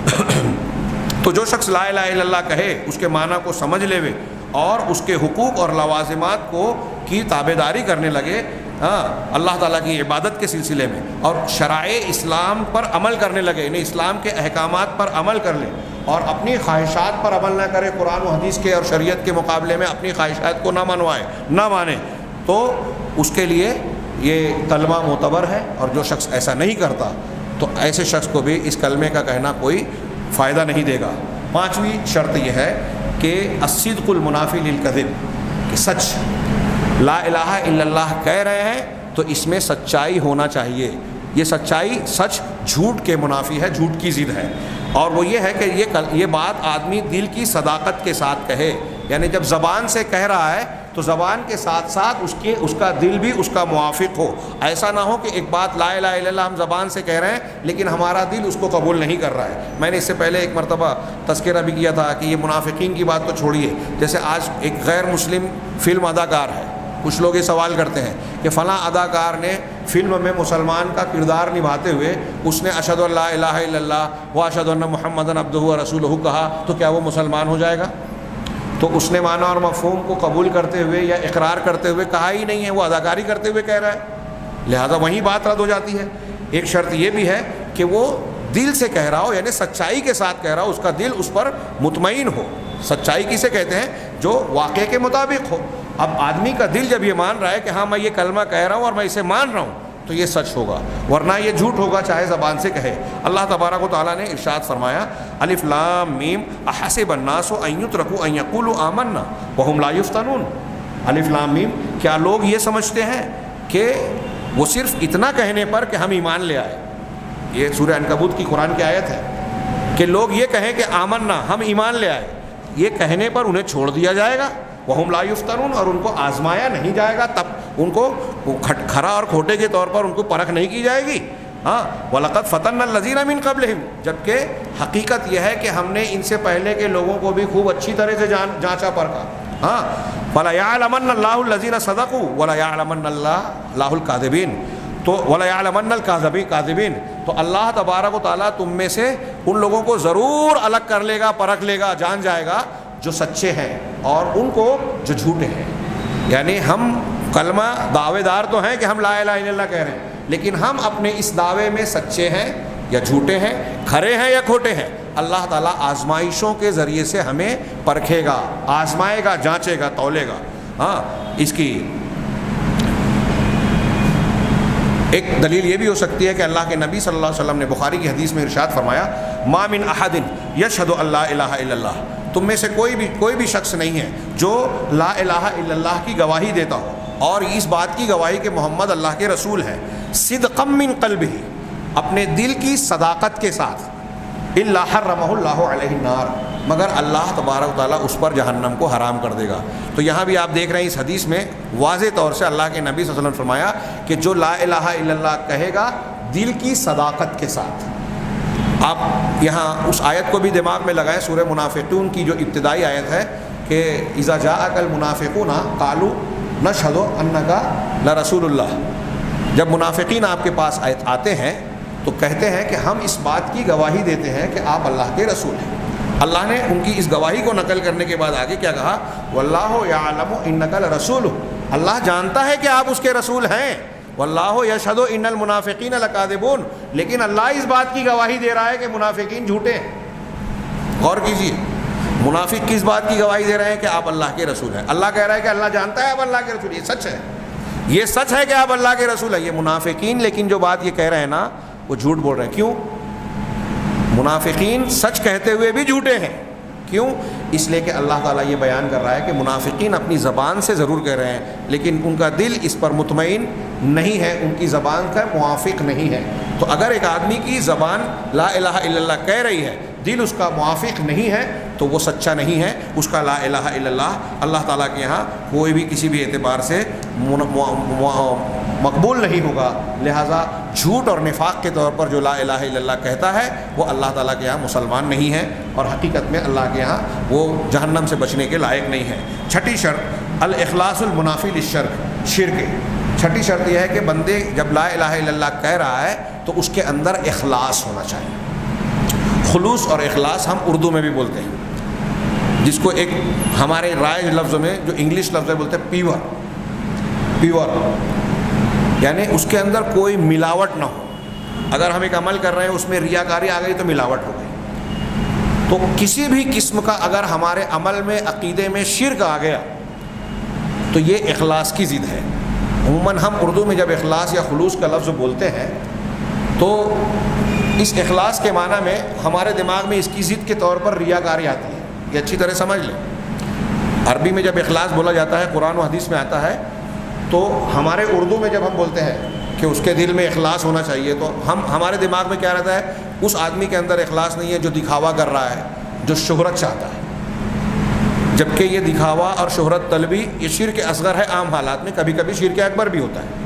تو جو شخص لا الہ الا اللہ کہے، اس کے معنی کو سمجھ لے اور اس کے حقوق اور لوازمات کی تابعداری کرنے لگے اللہ تعالیٰ کی عبادت کے سلسلے میں، اور شرائع اسلام پر عمل کرنے لگے، انہیں اسلام کے احکامات پر عمل کر لیں اور اپنی خواہشات پر عمل نہ کرے، قرآن و حدیث کے اور شریعت کے مقابلے میں اپنی خواہشات کو نہ مانے، تو اس کے لیے یہ کلمہ معتبر ہے. اور جو شخص ایسا نہیں کرتا تو ایسے شخص کو بھی اس کلمے کا کہنا کوئی فائدہ نہیں دے گا. 5ویں شرط یہ ہے کہ الصدق المنافی للکذب، کہ سچ، لا الہ الا اللہ کہہ رہے ہیں تو اس میں سچائی ہونا چاہیے. یہ سچائی، سچ جھوٹ کے منافی ہے، جھوٹ کی ضد ہے. اور وہ یہ ہے کہ یہ بات آدمی دل کی صداقت کے ساتھ کہے، یعنی جب زبان سے کہہ رہا ہے تو زبان کے ساتھ ساتھ اس کا دل بھی اس کا موافق ہو. ایسا نہ ہو کہ ایک بات لا الہ الا اللہ ہم زبان سے کہہ رہے ہیں لیکن ہمارا دل اس کو قبول نہیں کر رہا ہے. میں نے اس سے پہلے ایک مرتبہ تذکرہ بھی کیا تھا کہ یہ منافقین کی بات تو چھوڑیے، جیسے آج ایک غیر مسلم فلم اداکار ہے، کچھ لوگ یہ سوال کرتے ہیں کہ فلاں اداکار نے فلم میں مسلمان کا کردار نبھاتے ہوئے اس نے اشہد ان لا الہ الا اللہ و اشہد ان محمدًا عبدہ و رسولہ کہا، تو کیا وہ مسلمان ہو جائے گا؟ تو اس نے معنی اور مفہوم کو قبول کرتے ہوئے یا اقرار کرتے ہوئے کہا ہی نہیں ہے، وہ اداکاری کرتے ہوئے کہہ رہا ہے، لہذا وہیں بات رد ہو جاتی ہے. ایک شرط یہ بھی ہے کہ وہ دل سے کہہ رہا ہو، یعنی سچائی کے ساتھ کہہ رہا ہو، اس کا دل اس پر مطمئن ہو. سچائی کسے کہتے ہیں؟ جو واقعے کے مطابق ہو. اب آدمی کا دل جب یہ مان رہا ہے کہ ہاں میں یہ کلمہ کہہ رہا ہوں اور میں اسے مان رہا ہوں، تو یہ سچ ہوگا، ورنہ یہ جھوٹ ہوگا چاہے زبان سے کہے. اللہ تبارک و تعالیٰ نے ارشاد فرمایا الف لام میم احسب الناس ان یترکوا ان یقولوا آمنا وهم لا یفتنون. الف لام میم، کیا لوگ یہ سمجھتے ہیں کہ وہ صرف اتنا کہنے پر کہ ہم ایمان لے آئے، یہ سورہ عنکبوت کی قرآن کی آیت ہے، کہ لوگ یہ کہیں کہ آمنا ہم ایمان لے آئے، یہ کہنے پر انہیں چھوڑ دیا جائے گا، وہم لا یفتنون، اور ان کو آزمایا نہیں جائے گا، تب ان کو کھرا اور کھوٹے کے طور پر ان کو پرکھ نہیں کی جائے گی. وَلَقَدْ فَتَنَّا الَّذِينَ مِن قَبْلِهِمْ، جبکہ حقیقت یہ ہے کہ ہم نے ان سے پہلے کے لوگوں کو بھی خوب اچھی طرح سے جانچا پرکھا. وَلَيَعْلَمَنَّ اللَّهُ الَّذِينَ صَدَقُوا وَلَيَعْلَمَنَّ اللَّهُ الْكَاذِبِينَ. تو وَلَيَعْلَمَنَّ الْكَاذِبِينَ، تو اللہ تبارک و تعالیٰ تم میں سے ان لوگوں کو ضرور الگ کر لے گا، پرکھ لے گا، جان جائے گا جو سچے ہیں اور ان کو جو جھوٹے ہیں. یعنی ہم کلمہ دعوے دار تو ہیں کہ ہم لا الہ الا اللہ کہہ رہے ہیں، لیکن ہم اپنے اس دعوے میں سچے ہیں یا جھوٹے ہیں، کھرے ہیں یا کھوٹے ہیں، اللہ تعالیٰ آزمائشوں کے ذریعے سے ہمیں پرکھے گا، آزمائے گا، جانچے گا، تولے گا. اس کی ایک دلیل یہ بھی ہو سکتی ہے کہ اللہ کے نبی صلی اللہ علیہ وسلم نے بخاری کی حدیث میں ارشاد فرمایا ما من احد یشہد ان لا الہ الا اللہ، تم میں سے کوئی بھی شخص نہیں ہے جو لا الہ الا اللہ کی گواہی دیتا ہو اور اس بات کی گواہی کہ محمد اللہ کے رسول ہے، صدقا من قلبہ، اپنے دل کی صداقت کے ساتھ، الا حرمہ اللہ علیہ النار، مگر اللہ تبارک و تعالیٰ اس پر جہنم کو حرام کر دے گا. تو یہاں بھی آپ دیکھ رہے ہیں اس حدیث میں واضح طور سے اللہ کے نبی صلی اللہ علیہ وسلم نے فرمایا کہ جو لا الہ الا اللہ کہے گا دل کی صداقت کے ساتھ. آپ یہاں اس آیت کو بھی دماغ میں لگائیں، سورہ منافقون کی جو ابتدائی آیت ہے کہ اذا جاءک المنافقون قالوا نشہد انک لرسول اللہ. جب منافقین آپ کے پاس آتے ہیں تو کہتے ہیں کہ ہم اس بات کی گواہی دیتے ہیں کہ آپ اللہ کے رسول ہیں. اللہ نے ان کی اس گواہی کو نقل کرنے کے بعد آگے کیا کہا؟ واللہ یعلم انک لرسولہ، اللہ جانتا ہے کہ آپ اس کے رسول ہیں. واللہ یشہد ان المنافقین لکاذبون، لیکن اللہ اس بات کی گواہی دے رہا ہے کہ منافقین جھوٹے ہیں. غور کیجیے، منافق کس بات کی گواہی دے رہے ہیں؟ کہ آپ اللہ کے رسول ہیں. اللہ کہہ رہا ہے کہ اللہ جانتا ہے آپ اللہ کے رسول، یہ سچ ہے، یہ سچ ہے کہ آپ اللہ کے رسول ہیں. یہ منافقین لیکن جو بات یہ کہہ رہے ہیں نا وہ جھوٹ بول رہے ہیں. کیوں؟ منافقین سچ کہتے ہوئے بھی جھوٹے ہیں. کیوں؟ اس لیے کہ اللہ تعالیٰ یہ بیان کر رہا ہے کہ منافقین اپنی زبان سے ضرور کہہ رہے ہیں لیکن ان کا دل اس پر مطمئن نہیں ہے، ان کی زبان کا موافق نہیں ہے. تو اگر ایک آدمی کی زبان لا الہ الا اللہ کہہ رہی ہے، دل اس کا موافق نہیں ہے، تو وہ سچا نہیں ہے، اس کا لا الہ الا اللہ اللہ تعالیٰ کے یہاں کوئی بھی کسی بھی اعتبار سے مقبول نہیں ہوگا۔ لہٰذا جھوٹ اور نفاق کے طور پر جو لا الہ الا اللہ کہتا ہے وہ اللہ تعالیٰ کے یہاں مسلمان نہیں ہے، اور حقیقت میں اللہ کے یہاں وہ جہنم سے بچنے کے لائق نہیں ہے۔ چھٹی شرط الاخلاص المنافی للشرک، شرک۔ چھٹی شرط یہ ہے کہ بندے جب لا الہ الا اللہ کہہ رہا ہے تو اس کے اندر اخلاص ہونا چاہیے۔ خلوص اور اخلاص ہم اردو میں بھی بولتے ہیں، جس کو ایک ہمارے رائج لفظ میں جو انگلش لفظ ہے بولتے ہیں پیور، پیور یعنی اس کے اندر کوئی ملاوٹ نہ ہو۔ اگر ہم ایک عمل کر رہے ہیں اس میں ریاکاری آ گئی تو ملاوٹ ہو گئی۔ تو کسی بھی قسم کا اگر ہمارے عمل میں عقیدے میں شرک آ گیا تو یہ اخلاص کی ضد ہے۔ عموماً ہم اردو میں جب اخلاص یا خلوص کا لفظ بولتے ہیں تو اس اخلاص کے معنی میں ہمارے دماغ میں اس کی ضد کے طور پر ریاکاری آتی ہے، یہ اچھی طرح سمجھ لیں۔ عربی میں جب اخلاص بولا جاتا ہے قرآن و حدیث میں آتا ہے، تو ہمارے اردو میں جب ہم بولتے ہیں کہ اس کے دل میں اخلاص ہونا چاہیے تو ہمارے دماغ میں کیا رہتا ہے؟ اس آدمی کے اندر اخلاص نہیں ہے جو دکھاوا کر رہا ہے، جو شہرت چاہتا ہے، جبکہ یہ دکھاوا اور شہرت طلبی یہ شرک اصغر ہے، عام حالات میں، کبھی کبھی شرک اکبر بھی ہوتا ہے۔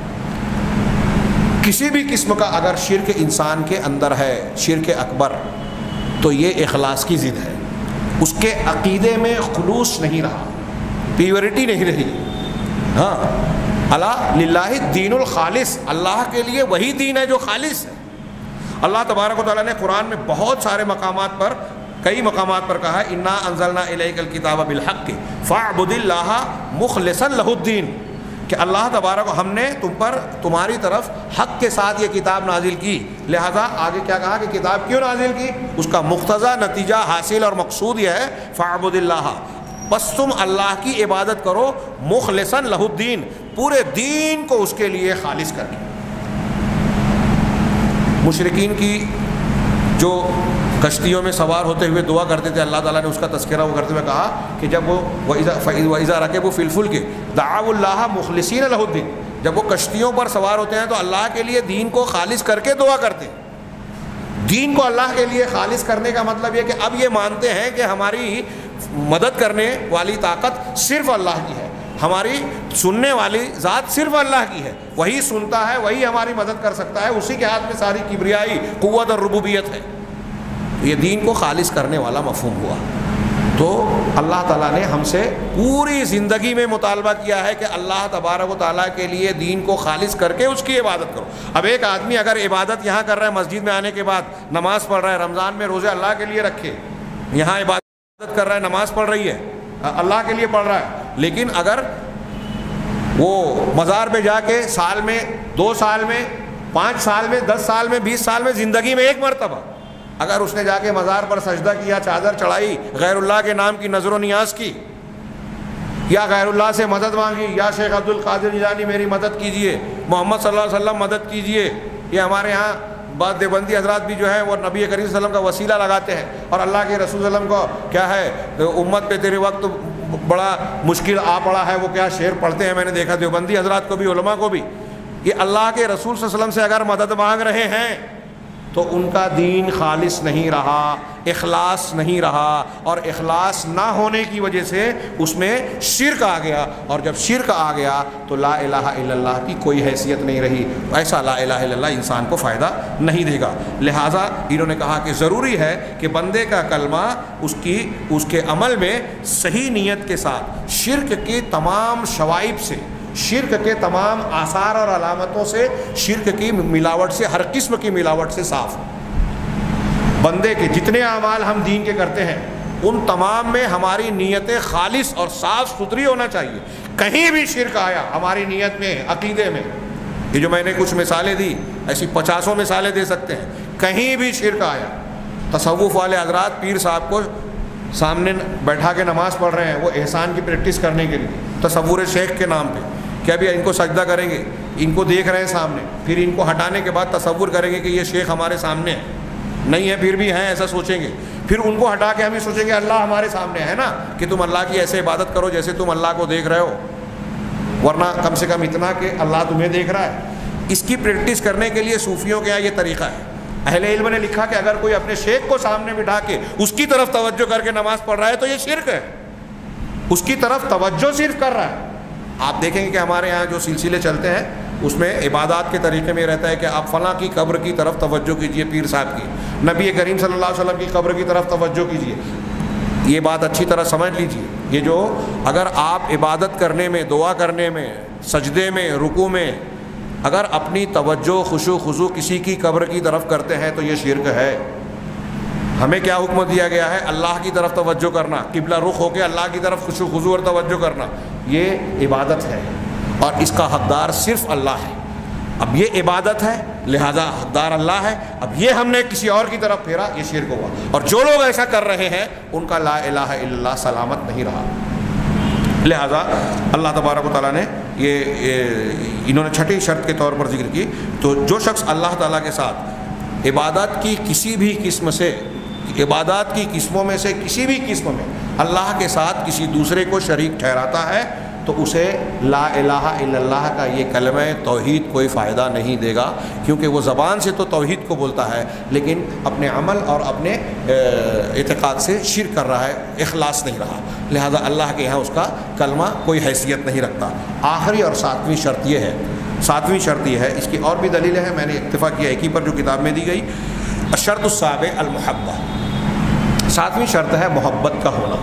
کسی بھی قسم کا اگر شرک انسان کے اندر ہے، شرک اکبر، تو یہ اخلاص کی ضد ہے، اس کے عقیدے میں خلوص نہیں رہا، پیورٹی نہیں رہی۔ ہاں، الا للہ الدین الخالص، اللہ کے لیے وہی دین ہے جو خالص ہے۔ اللہ تبارک و تعالیٰ نے قرآن میں بہت سارے مقامات پر، کئی مقامات پر کہا ہے انا انزلنا الیک الکتاب بالحق فاعبد اللہ مخلصا لہ الدین، کہ اللہ تبارک ہم نے تم پر تمہاری طرف حق کے ساتھ یہ کتاب نازل کی، لہذا آگے کیا کہا کہ کتاب کیوں نازل کی؟ اس کا مقتضی نتیجہ حاصل اور مقصود یہ ہے فاعبد اللہ، بس تم اللہ کی عبادت کرو مخلصا لہ الدین، پورے دین کو اس کے لیے خالص کر کے۔ مشرکین کی جو کشتیوں میں سوار ہوتے ہوئے دعا کرتے تھے، اللہ تعالیٰ نے اس کا تذکرہ وہ کرتے ہوئے کہا کہ جب وہ وَإِذَا رَكِبُوا فِي الْفُلْكِ دَعَوُا اللَّهَ مُخْلِصِينَ لَهُ الدِّينَ، جب وہ کشتیوں پر سوار ہوتے ہیں تو اللہ کے لیے دین کو خالص کر کے دعا کرتے ہیں۔ دین کو اللہ کے لیے خالص کرنے کا مطلب یہ کہ اب یہ مانتے ہیں کہ ہماری مدد کرنے والی طاقت صرف اللہ کی ہے، ہماری سننے والی ذات صرف اللہ کی ہے، وہی سنتا ہے، وہی ہماری مدد کر سکتا ہے، اسی کے ہاتھ میں ساری کبریائی، قوت اور ربوبیت ہے۔ یہ دین کو خالص کرنے والا مفہوم ہوا۔ تو اللہ تعالیٰ نے ہم سے پوری زندگی میں مطالبہ کیا ہے کہ اللہ تبارک و تعالیٰ کے لیے دین کو خالص کر کے اس کی عبادت کرو۔ اب ایک آدمی اگر عبادت یہاں کر رہا ہے، مسجد میں آنے کے بعد نماز پڑھ رہا ہے، رمضان میں روزے اللہ کے لیے رکھے، یہاں عبادت کر رہا ہے، نماز پڑھ رہی ہے، اللہ کے لیے پڑھ رہا ہے، لیکن اگر وہ مزار پہ جا کے سال میں، 2 سال میں، 5 سال میں، 10 سال میں، 20 سال میں، زندگی میں ایک مرتبہ اگر اس نے جا کے مزار پر سجدہ کیا، چادر چڑھائی، غیر اللہ کے نام کی نظر و نیاز کی، یا غیر اللہ سے مدد مانگی، یا شیخ عبد القادر جیلانی میری مدد کیجئے، محمد صلی اللہ علیہ وسلم مدد کیجئے، یہ ہمارے ہاں بعض دیوبندی حضرات بھی جو ہیں وہ نبی کریم صلی اللہ علیہ وسلم کا وسیلہ لگاتے ہیں، اور اللہ کے رسول صلی اللہ علیہ وسلم کو کیا ہے، امت پہ تیرے وقت بڑا مشکل آ پڑا ہے، وہ کیا شعر پڑھتے ہیں، میں نے دیکھا دیوبندی حضرات کو بھی، علماء کو بھی۔ یہ اللہ کے رسول صلی اللہ علیہ وسلم سے اگر مدد مانگ رہے ہیں تو ان کا دین خالص نہیں رہا، اخلاص نہیں رہا، اور اخلاص نہ ہونے کی وجہ سے اس میں شرک آ گیا، اور جب شرک آ گیا تو لا الہ الا اللہ کی کوئی حیثیت نہیں رہی۔ ایسا لا الہ الا اللہ انسان کو فائدہ نہیں دے گا۔ لہٰذا انہوں نے کہا کہ ضروری ہے کہ بندے کا کلمہ اس کے عمل میں صحیح نیت کے ساتھ، شرک کی تمام شوائب سے، شرک کے تمام آثار اور علامتوں سے، شرک کی ملاوٹ سے، ہر قسم کی ملاوٹ سے صاف۔ بندے کے جتنے اعمال ہم دین کے کرتے ہیں ان تمام میں ہماری نیتیں خالص اور صاف ستھری ہونا چاہیے۔ کہیں بھی شرک آیا ہماری نیت میں، عقیدے میں، یہ جو میں نے کچھ مثالیں دی، ایسی 50 مثالیں دے سکتے ہیں، کہیں بھی شرک آیا، تصوف والے حضرات پیر صاحب کو سامنے بیٹھا کے نماز پڑھ رہے ہیں، وہ احسان کی پریکٹس کرنے کے لیے، تصور شیخ کے نام پہ، کہ ابھی ان کو سجدہ کریں گے، ان کو دیکھ رہے ہیں سامنے، پھر ان کو ہٹانے کے بعد تصور کریں گے کہ یہ شیخ ہمارے سامنے ہے، نہیں ہے پھر بھی ہیں، ایسا سوچیں گے، پھر ان کو ہٹا کے ہم یہ سوچیں گے اللہ ہمارے سامنے ہے نا، کہ تم اللہ کی ایسے عبادت کرو جیسے تم اللہ کو دیکھ رہے ہو، ورنہ کم سے کم اتنا کہ اللہ تمہیں دیکھ رہا ہے۔ اس کی پریکٹس کرنے کے لیے صوفیوں کے یہاں یہ طریقہ ہے اہل علم نے لکھا کہ اگر کوئی اپنے شیخ کو سامنے بٹھا کے اس کی طرف توجہ کر کے نماز پڑھ رہا ہے تو یہ شرک ہے، اس کی طرف توجہ صرف کر رہا ہے۔ آپ دیکھیں گے کہ ہمارے یہاں جو سلسلے چلتے ہیں اس میں عبادات کے طریقے میں رہتا ہے کہ آپ فلاں کی قبر کی طرف توجہ کیجئے، پیر صاحب کی، نبی کریم صلی اللہ علیہ وسلم کی قبر کی طرف توجہ کیجئے۔ یہ بات اچھی طرح سمجھ لیجئے، یہ جو اگر آپ عبادت کرنے میں، دعا کرنے میں، سجدے میں، رکوع میں اگر اپنی توجہ خشوع خضوع کسی کی قبر کی طرف کرتے ہیں تو یہ شرک ہے۔ ہمیں کیا حکم دیا گیا ہے؟ اللہ کی طرف توجہ کرنا، قبلہ رخ ہو کے اللہ کی طرف خشوع خضوع اور توجہ کرنا، یہ عبادت ہے اور اس کا حقدار صرف اللہ ہے۔ اب یہ عبادت ہے لہذا حقدار اللہ ہے، اب یہ ہم نے کسی اور کی طرف پھیرا، یہ شرک ہوا۔ اور جو لوگ ایسا کر رہے ہیں ان کا لا الہ الا اللہ سلامت نہیں رہا۔ لہذا اللہ تبارک و تعالیٰ نے یہ انہوں نے چھٹی شرط کے طور پر ذکر کی، تو جو شخص اللہ تعالیٰ کے ساتھ عبادت کی کسی بھی قسم سے، عبادات کی قسموں میں سے کسی بھی قسم میں اللہ کے ساتھ کسی دوسرے کو شریک ٹھہراتا ہے تو اسے لا الہ الا اللہ کا یہ کلمہ توحید کوئی فائدہ نہیں دے گا، کیونکہ وہ زبان سے تو توحید کو بولتا ہے لیکن اپنے عمل اور اپنے اعتقاد سے شرک کر رہا ہے، اخلاص نہیں رہا، لہذا اللہ کے یہاں اس کا کلمہ کوئی حیثیت نہیں رکھتا۔ آخری اور ساتویں شرط یہ ہے، ساتویں شرط یہ ہے، اس کی اور بھی دلیلیں ہیں، میں نے اکتفا کیا ایک ہی پر جو کتاب میں دی گئی۔ الشرط السابع المحبہ، ساتویں شرط ہے محبت کا ہونا۔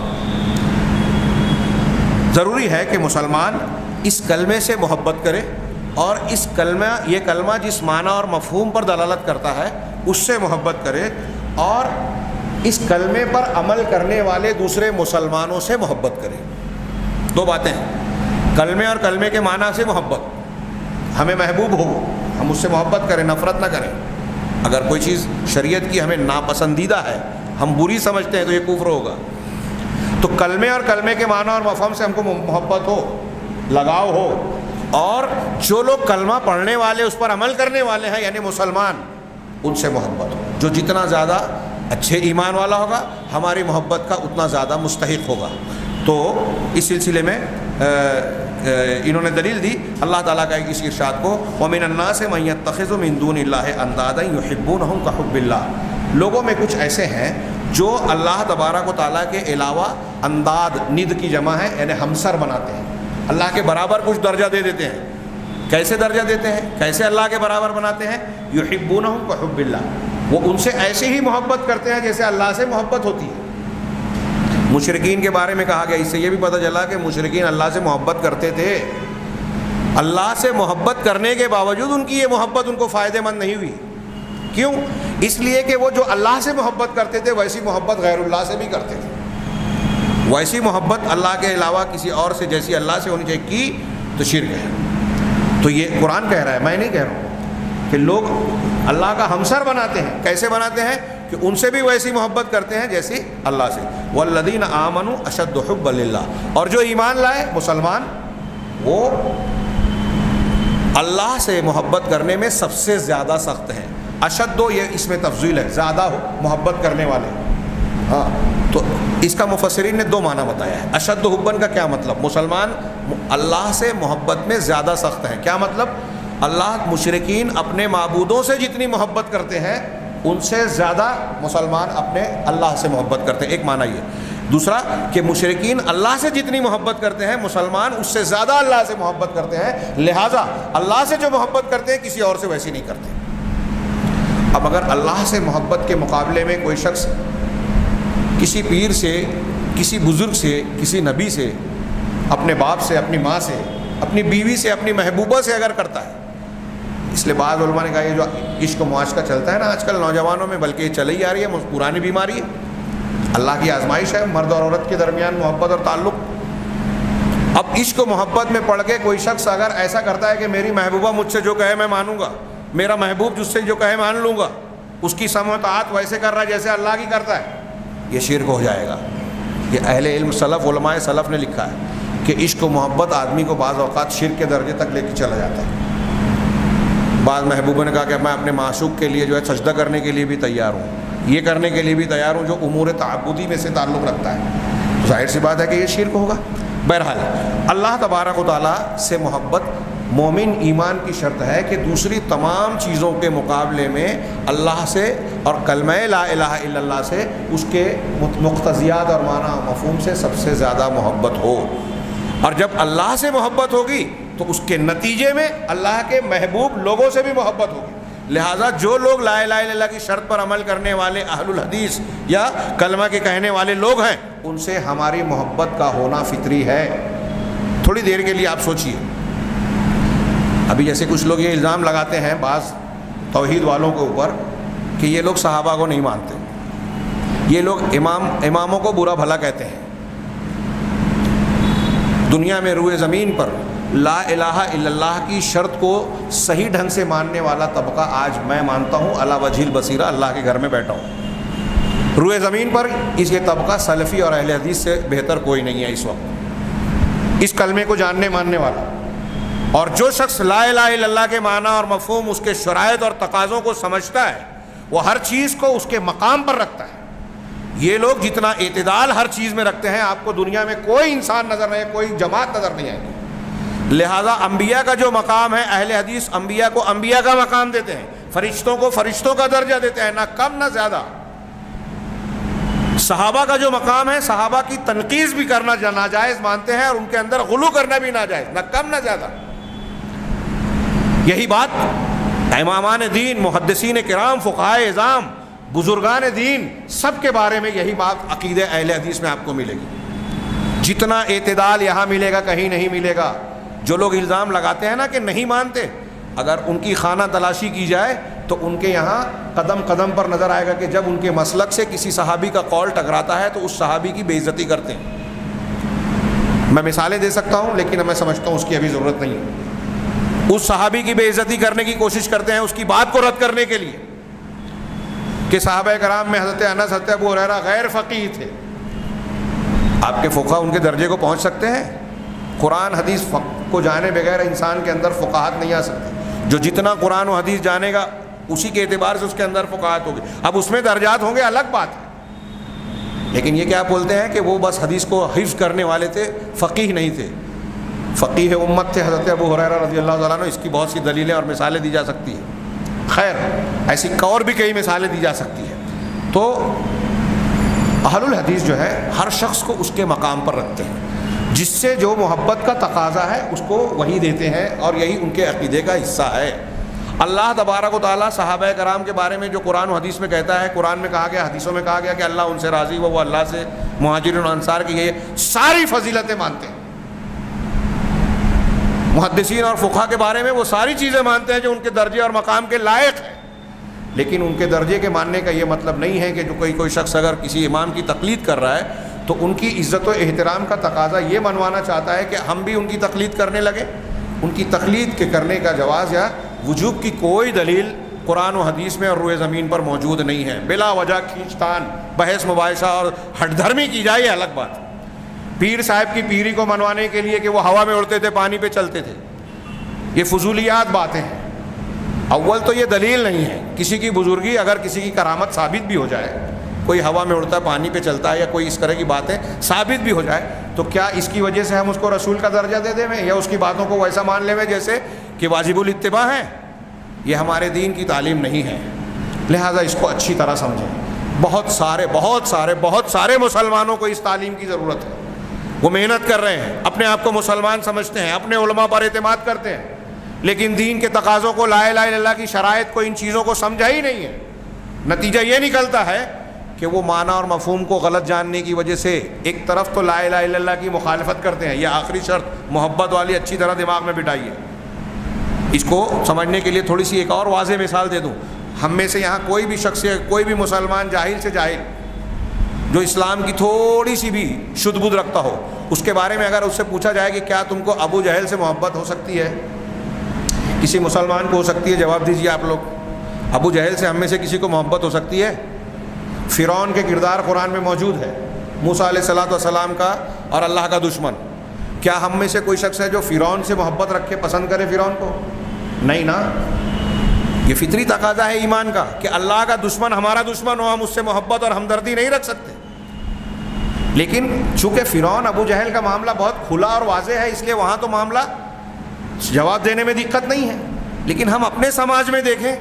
ضروری ہے کہ مسلمان اس کلمے سے محبت کرے اور اس کلمہ، یہ کلمہ جس معنی اور مفہوم پر دلالت کرتا ہے اس سے محبت کرے، اور اس کلمے پر عمل کرنے والے دوسرے مسلمانوں سے محبت کرے۔ دو باتیں ہیں، کلمے اور کلمے کے معنی سے محبت، ہمیں محبوب ہو ہم اس سے محبت کریں، نفرت نہ کریں۔ اگر کوئی چیز شریعت کی ہمیں ناپسندیدہ ہے، ہم بری سمجھتے ہیں تو یہ کفر ہوگا۔ تو کلمے اور کلمے کے معنی اور مفہوم سے ہم کو محبت ہو، لگاؤ ہو، اور جو لوگ کلمہ پڑھنے والے اس پر عمل کرنے والے ہیں یعنی مسلمان، ان سے محبت ہو۔ جو جتنا زیادہ اچھے ایمان والا ہوگا ہماری محبت کا اتنا زیادہ مستحق ہوگا۔ تو اس سلسلے میں انہوں نے دلیل دی اللہ تعالیٰ کا اس ارشاد کو، وَمِنَ النَّاسِ مَن يَتَّخِذُ مِن دُونِ اللَّهِ أَندَادًا يُحِبُّونَهُمْ كَحُبِّ اللَّهِ، لوگوں میں کچھ ایسے ہیں جو اللہ تبارک و تعالیٰ کے علاوہ انداد، ند کی جمع ہے یعنی ہمسر بناتے ہیں، اللہ کے برابر کچھ درجہ دے دیتے ہیں۔ کیسے درجہ دیتے ہیں، کیسے اللہ کے برابر بناتے ہیں؟ یحبونہم کحب اللہ، وہ ان سے ایسے ہی محبت کرتے ہیں جیسے اللہ سے محبت ہوتی ہے۔ مشرکین کے بارے میں کہا گیا، اس سے یہ بھی پتہ چلا کہ مشرکین اللہ سے محبت کرتے تھے، اللہ سے محبت کرنے کے باوجود ان کی یہ محبت ان کو فائدہ مند نہیں ہوئی۔ کیوں؟ اس لیے کہ وہ جو اللہ سے محبت کرتے تھے ویسی محبت غیر اللہ سے بھی کرتے تھے، ویسی محبت اللہ کے علاوہ کسی اور سے جیسی اللہ سے ہونی چاہیے کی تو شرک ہے۔ تو یہ قرآن کہہ رہا ہے، میں نہیں کہہ رہا ہوں، کہ لوگ اللہ کا ہمسر بناتے ہیں۔ کیسے بناتے ہیں؟ کہ ان سے بھی ویسی محبت کرتے ہیں جیسی اللہ سے۔ والذین آمنوا اشد حبا للہ، اور جو ایمان لائے مسلمان وہ اللہ سے محبت کرنے میں سب سے زیادہ سخت ہیں۔ اشد یہ اس میں تفضیل ہے، زیادہ محبت کرنے والے۔ ہاں، تو اس کا مفسرین نے دو معنی بتایا ہے۔ اشد حبن کا کیا مطلب؟ مسلمان اللہ سے محبت میں زیادہ سخت ہیں۔ کیا مطلب؟ اللہ، مشرکین اپنے معبودوں سے جتنی محبت کرتے ہیں ان سے زیادہ مسلمان اپنے اللہ سے محبت کرتے ہیں، ایک معنی یہ۔ دوسرا کہ مشرکین اللہ سے جتنی محبت کرتے ہیں مسلمان اس سے زیادہ اللہ سے محبت کرتے ہیں، لہٰذا اللہ سے جو محبت کرتے ہیں کسی اور سے ویسی نہیں کرتے۔ اب اگر اللہ سے محبت کے مقابلے میں کوئی شخص کسی پیر سے، کسی بزرگ سے، کسی نبی سے، اپنے باپ سے، اپنی ماں سے، اپنی بیوی سے، اپنی محبوبہ سے اگر کرتا ہے، اس لیے بعض علماء نے کہا یہ جو عشق و معاشقہ چلتا ہے نا آج کل نوجوانوں میں، بلکہ یہ چلی آ رہی ہے، پرانی بیماری ہے، اللہ کی آزمائش ہے مرد اور عورت کے درمیان محبت اور تعلق۔ اب عشق و محبت میں پڑھ کے کوئی شخص اگر ایسا کرتا ہے کہ میری محبوبہ مجھ سے جو کہے میں مانوں گا، میرا محبوب جس سے جو کہے مان لوں گا، اس کی سمع و اطاعت ویسے کر رہا ہے جیسے اللہ کی کرتا ہے، یہ شرک ہو جائے گا۔ یہ اہل علم سلف، علماء سلف نے لکھا ہے کہ عشق و محبت آدمی کو بعض اوقات شرک کے درجے تک لے کے چلا جاتا ہے۔ بعض محبوبوں نے کہا کہ میں اپنے معشوق کے لیے جو ہے سجدہ کرنے کے لیے بھی تیار ہوں، یہ کرنے کے لیے بھی تیار ہوں جو امور تعبدی میں سے تعلق رکھتا ہے، ظاہر سی بات ہے کہ یہ شرک ہوگا۔ بہرحال اللہ تبارک و تعالیٰ سے محبت مومن ایمان کی شرط ہے کہ دوسری تمام چیزوں کے مقابلے میں اللہ سے اور کلمہ لا الہ الا اللہ سے اس کے مقتضیات اور معنی و مفہوم سے سب سے زیادہ محبت ہو. اور جب اللہ سے محبت ہوگی تو اس کے نتیجے میں اللہ کے محبوب لوگوں سے بھی محبت ہوگی. لہٰذا جو لوگ لا الہ الا اللہ کی شرط پر عمل کرنے والے اہل الحدیث یا کلمہ کے کہنے والے لوگ ہیں, ان سے ہماری محبت کا ہونا فطری ہے. تھوڑی دیر کے لیے آپ سوچئے, ابھی جیسے کچھ لوگ یہ الزام لگاتے ہیں بعض توحید والوں کے اوپر کہ یہ لوگ صحابہ کو نہیں مانتے, یہ لوگ اماموں کو برا بھلا کہتے ہیں. دنیا میں روئے زمین پر لا الہ الا اللہ کی شرط کو صحیح ڈھنگ سے ماننے والا طبقہ آج میں مانتا ہوں علی وجہ البصیرہ اللہ کے گھر میں بیٹھا ہوں. روئے زمین پر اس یہ طبقہ سلفی اور اہل حدیث سے بہتر کوئی نہیں ہے اس وقت, اس کلمے کو جاننے ماننے والا. اور جو شخص لا الہ الا اللہ کے معنی اور مفہوم, اس کے شرائط اور تقاضوں کو سمجھتا ہے, وہ ہر چیز کو اس کے مقام پر رکھتا ہے. یہ لوگ جتنا اعتدال ہر چیز میں رکھتے ہیں, آپ کو دنیا میں کوئی انسان نظر نہیں, کوئی جماعت نظر نہیں آئے گی. لہذا انبیاء کا جو مقام ہے, اہل حدیث انبیاء کو انبیاء کا مقام دیتے ہیں, فرشتوں کو فرشتوں کا درجہ دیتے ہیں, نہ کم نہ زیادہ. صحابہ کا جو مقام ہے, صحابہ کی تنقیص بھی کرنا ناجائز مانتے ہیں, اور ان کے اندر غلو کرنا بھی ناجائز, نہ کم نہ زیادہ. یہی بات امامان دین, محدثین کرام, فقہائے اعظام, بزرگان دین, سب کے بارے میں یہی بات عقیدہ اہل حدیث میں آپ کو ملے گی. جتنا اعتدال یہاں ملے گا کہیں نہیں ملے گا. جو لوگ الزام لگاتے ہیں نا کہ نہیں مانتے, اگر ان کی خانہ تلاشی کی جائے تو ان کے یہاں قدم قدم پر نظر آئے گا کہ جب ان کے مسلک سے کسی صحابی کا قول ٹکراتا ہے تو اس صحابی کی بے عزتی کرتے ہیں. میں مثالیں دے سکتا ہوں لیکن میں سمجھتا ہوں اس کی ابھی ضرورت نہیں ہے. اس صحابی کی بے عزتی کرنے کی کوشش کرتے ہیں اس کی بات کو رد کرنے کے لیے کہ صحابہ کرام میں حضرت انس, حضرت ابو ہریرہ غیر فقیہ تھے. آپ کے فقہ ان کے درجے کو پہنچ سکتے ہیں؟ قرآن حدیث کو جانے بغیر انسان کے اندر فقاہت نہیں آ سکتی. جو جتنا قرآن و حدیث جانے گا اسی کے اعتبار سے اس کے اندر فقاہت ہوگی. اب اس میں درجات ہوں گے الگ بات ہے, لیکن یہ کیا بولتے ہیں کہ وہ بس حدیث کو حفظ کرنے والے تھے, فقیہ نہیں تھے. فقیہ امت تھے حضرت ابو ہریرہ رضی اللہ تعالیٰ عنہ. اس کی بہت سی دلیلیں اور مثالیں دی جا سکتی ہیں. خیر, ایسی اور بھی کئی مثالیں دی جا سکتی ہیں. تو اہل الحدیث جو ہے ہر شخص کو اس کے مقام پر رکھتے ہیں, جس سے جو محبت کا تقاضا ہے اس کو وہی دیتے ہیں, اور یہی ان کے عقیدے کا حصہ ہے. اللہ تبارک و تعالیٰ صحابہ کرام کے بارے میں جو قرآن و حدیث میں کہتا ہے, قرآن میں کہا گیا, حدیثوں میں کہا گیا کہ اللہ ان سے راضی ہو, وہ اللہ سے, مہاجرین و انصار کی یہ ساری فضیلتیں مانتے ہیں. محدثین اور فقہا کے بارے میں وہ ساری چیزیں مانتے ہیں جو ان کے درجے اور مقام کے لائق ہیں. لیکن ان کے درجے کے ماننے کا یہ مطلب نہیں ہے کہ جو کوئی شخص اگر کسی امام کی تقلید کر رہا ہے تو ان کی عزت و احترام کا تقاضا یہ منوانا چاہتا ہے کہ ہم بھی ان کی تقلید کرنے لگے. ان کی تقلید کے کرنے کا جواز یا وجوب کی کوئی دلیل قرآن و حدیث میں اور روئے زمین پر موجود نہیں ہے. بلا وجہ کھینچتان, بحث مباحثہ اور ہٹ دھرمی کی جائے یہ الگ بات ہے. پیر صاحب کی پیری کو منوانے کے لیے کہ وہ ہوا میں اڑتے تھے, پانی پہ چلتے تھے, یہ فضولیات باتیں ہیں. اول تو یہ دلیل نہیں ہے. کسی کی بزرگی, اگر کسی کی کرامت ثابت بھی ہو جائے, کوئی ہوا میں اڑتا ہے, پانی پہ چلتا ہے, یا کوئی اس طرح کی باتیں ثابت بھی ہو جائے, تو کیا اس کی وجہ سے ہم اس کو رسول کا درجہ دے دیں یا اس کی باتوں کو ویسا مان لیں جیسے کہ واجب الاتباع ہے؟ یہ ہمارے دین کی تعلیم نہیں ہے. لہٰذا اس کو اچھی طرح سمجھیں. بہت سارے مسلمانوں کو اس تعلیم کی ضرورت ہے. وہ محنت کر رہے ہیں, اپنے آپ کو مسلمان سمجھتے ہیں, اپنے علماء پر اعتماد کرتے ہیں, لیکن دین کے تقاضوں کو, لا الہ الا اللہ کی شرائط کو, ان چیزوں کو سمجھا ہی نہیں ہے. نتیجہ یہ نکلتا ہے کہ وہ معنی اور مفہوم کو غلط جاننے کی وجہ سے ایک طرف تو لا الہ الا اللہ کی مخالفت کرتے ہیں. یہ آخری شرط محبت والی اچھی طرح دماغ میں بٹھائیے. اس کو سمجھنے کے لیے تھوڑی سی ایک اور واضح مثال دے دوں. ہم میں سے یہاں کوئی بھی شخص, کوئی بھی مسلمان جاہل سے جاہل جو اسلام کی تھوڑی سی بھی شدھ بدھ رکھتا ہو, اس کے بارے میں اگر اس سے پوچھا جائے کہ کیا تم کو ابو جہل سے محبت ہو سکتی ہے, کسی مسلمان کو ہو سکتی ہے؟ جواب دیجیے آپ لوگ. ابو جہل سے ہم میں سے کسی کو محبت ہو سکتی ہے؟ فرعون کے کردار قرآن میں موجود ہے, موسیٰ علیہ الصلوۃ والسلام کا اور اللہ کا دشمن. کیا ہم میں سے کوئی شخص ہے جو فرعون سے محبت رکھے, پسند کرے فرعون کو؟ نہیں نا. یہ فطری تقاضا ہے ایمان کا کہ اللہ کا دشمن ہمارا دشمن ہو, ہم اس سے محبت اور ہمدردی نہیں رکھ سکتے. لیکن چونکہ فرعون, ابو جہل کا معاملہ بہت کھلا اور واضح ہے, اس لیے وہاں تو معاملہ جواب دینے میں دقت نہیں ہے، لیکن ہم اپنے سماج میں دیکھیں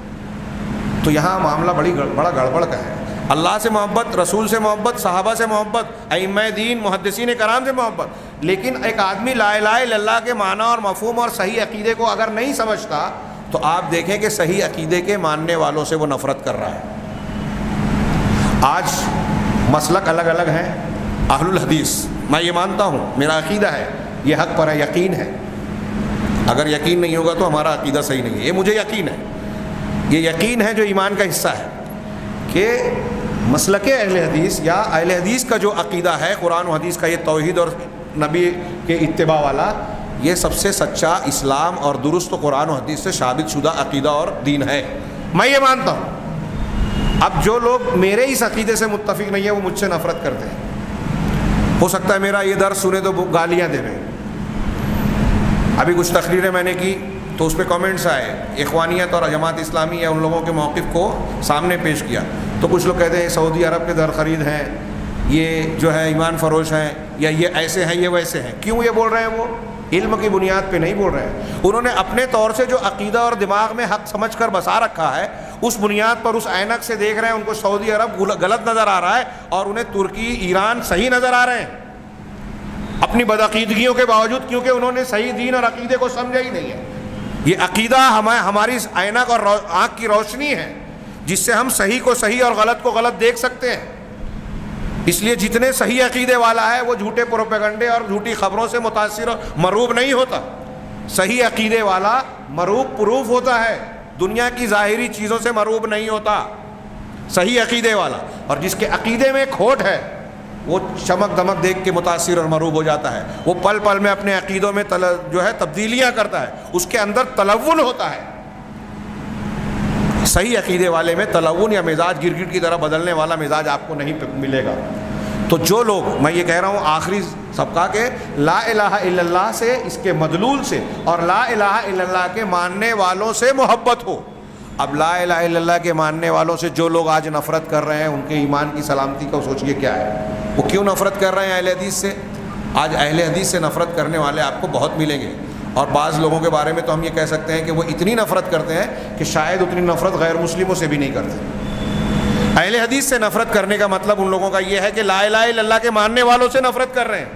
تو یہاں معاملہ بڑا گڑبڑ کا ہے۔ اللہ سے محبت، رسول سے محبت، صحابہ سے محبت، ائمہ دین محدثین کرام سے محبت، لیکن ایک آدمی لا الہ الا اللہ کے معنی اور مفہوم اور صحیح عقیدے کو اگر نہیں سمجھتا تو آپ دیکھیں کہ صحیح عقیدے کے ماننے والوں سے وہ نفرت کر رہا ہے۔ آج مسلک الگ الگ ہیں۔ اہل الحدیث، میں یہ مانتا ہوں، میرا عقیدہ ہے، یہ حق پر ہے، یقین ہے، اگر یقین نہیں ہوگا تو ہمارا عقیدہ صحیح نہیں ہے، یہ مجھے یقین ہے، یہ یقین ہے جو ایمان کا حصہ ہے کہ مسلک اہل حدیث یا اہل حدیث کا جو عقیدہ ہے قرآن و حدیث کا، یہ توحید اور نبی کے اتباع والا، یہ سب سے سچا اسلام اور درست قرآن و حدیث سے ثابت شدہ عقیدہ اور دین ہے، میں یہ مانتا ہوں۔ اب جو لوگ میرے اس عقیدے سے متفق نہیں ہیں وہ مجھ سے نفرت کرتے ہیں، ہو سکتا ہے میرا یہ درس سنے تو گالیاں دے رہے۔ ابھی کچھ تقریریں میں نے کی تو اس پہ کامنٹس آئے، اخوانیت اور جماعت اسلامی یا ان لوگوں کے موقف کو سامنے پیش کیا، تو کچھ لوگ کہتے ہیں سعودی عرب کے در خرید ہیں، یہ جو ہے ایمان فروش ہیں، یا یہ ایسے ہیں، یہ ویسے ہیں۔ کیوں یہ بول رہے ہیں؟ وہ علم کی بنیاد پہ نہیں بول رہے ہیں، انہوں نے اپنے طور سے جو عقیدہ اور دماغ میں حق سمجھ کر بسا رکھا ہے، اس بنیاد پر اس اینک سے دیکھ رہے ہیں، ان کو سعودی عرب غلط نظر آ رہا ہے اور انہیں ترکی، ایران صحیح نظر آ رہے ہیں اپنی بدعقیدگیوں کے باوجود، کیونکہ انہوں نے صحیح دین اور عقیدے کو سمجھا ہی نہیں ہے۔ یہ عقیدہ ہماری اینک اور آنکھ کی روشنی ہے جس سے ہم صحیح کو صحیح اور غلط کو غلط دیکھ سکتے ہیں۔ اس لیے جتنے صحیح عقیدے والا ہے وہ جھوٹے پروپیگنڈے اور جھوٹی خبروں سے متاثر اور مروب نہیں ہوتا۔ صحیح عقیدے والا مروب پروف ہوتا ہے، دنیا کی ظاہری چیزوں سے مروب نہیں ہوتا صحیح عقیدے والا، اور جس کے عقیدے میں کھوٹ ہے وہ چمک دمک دیکھ کے متاثر اور مروب ہو جاتا ہے، وہ پل پل میں اپنے عقیدوں میں جو ہے تبدیلیاں کرتا ہے، اس کے اندر تلون ہوتا ہے۔ صحیح عقیدے والے میں تلون یا مزاج گرگٹ کی طرح بدلنے والا مزاج آپ کو نہیں ملے گا۔ تو جو لوگ، میں یہ کہہ رہا ہوں آخری سبقہ کے، لا الہ الا اللہ سے، اس کے مدلول سے اور لا الہ الا اللہ کے ماننے والوں سے محبت ہو۔ اب لا الہ الا اللہ کے ماننے والوں سے جو لوگ آج نفرت کر رہے ہیں، ان کے ایمان کی سلامتی کا سوچئے کیا ہے، وہ کیوں نفرت کر رہے ہیں اہل حدیث سے؟ آج اہل حدیث سے نفرت کرنے والے آپ کو بہت ملیں گے، اور بعض لوگوں کے بارے میں تو ہم یہ کہہ سکتے ہیں کہ وہ اتنی نفرت کرتے ہیں کہ شاید اتنی نفرت غیر مسلموں سے بھی نہیں کرتے۔ اہل حدیث سے نفرت کرنے کا مطلب ان لوگوں کا یہ ہے کہ لا الہ الا اللہ کے ماننے والوں سے نفرت کر رہے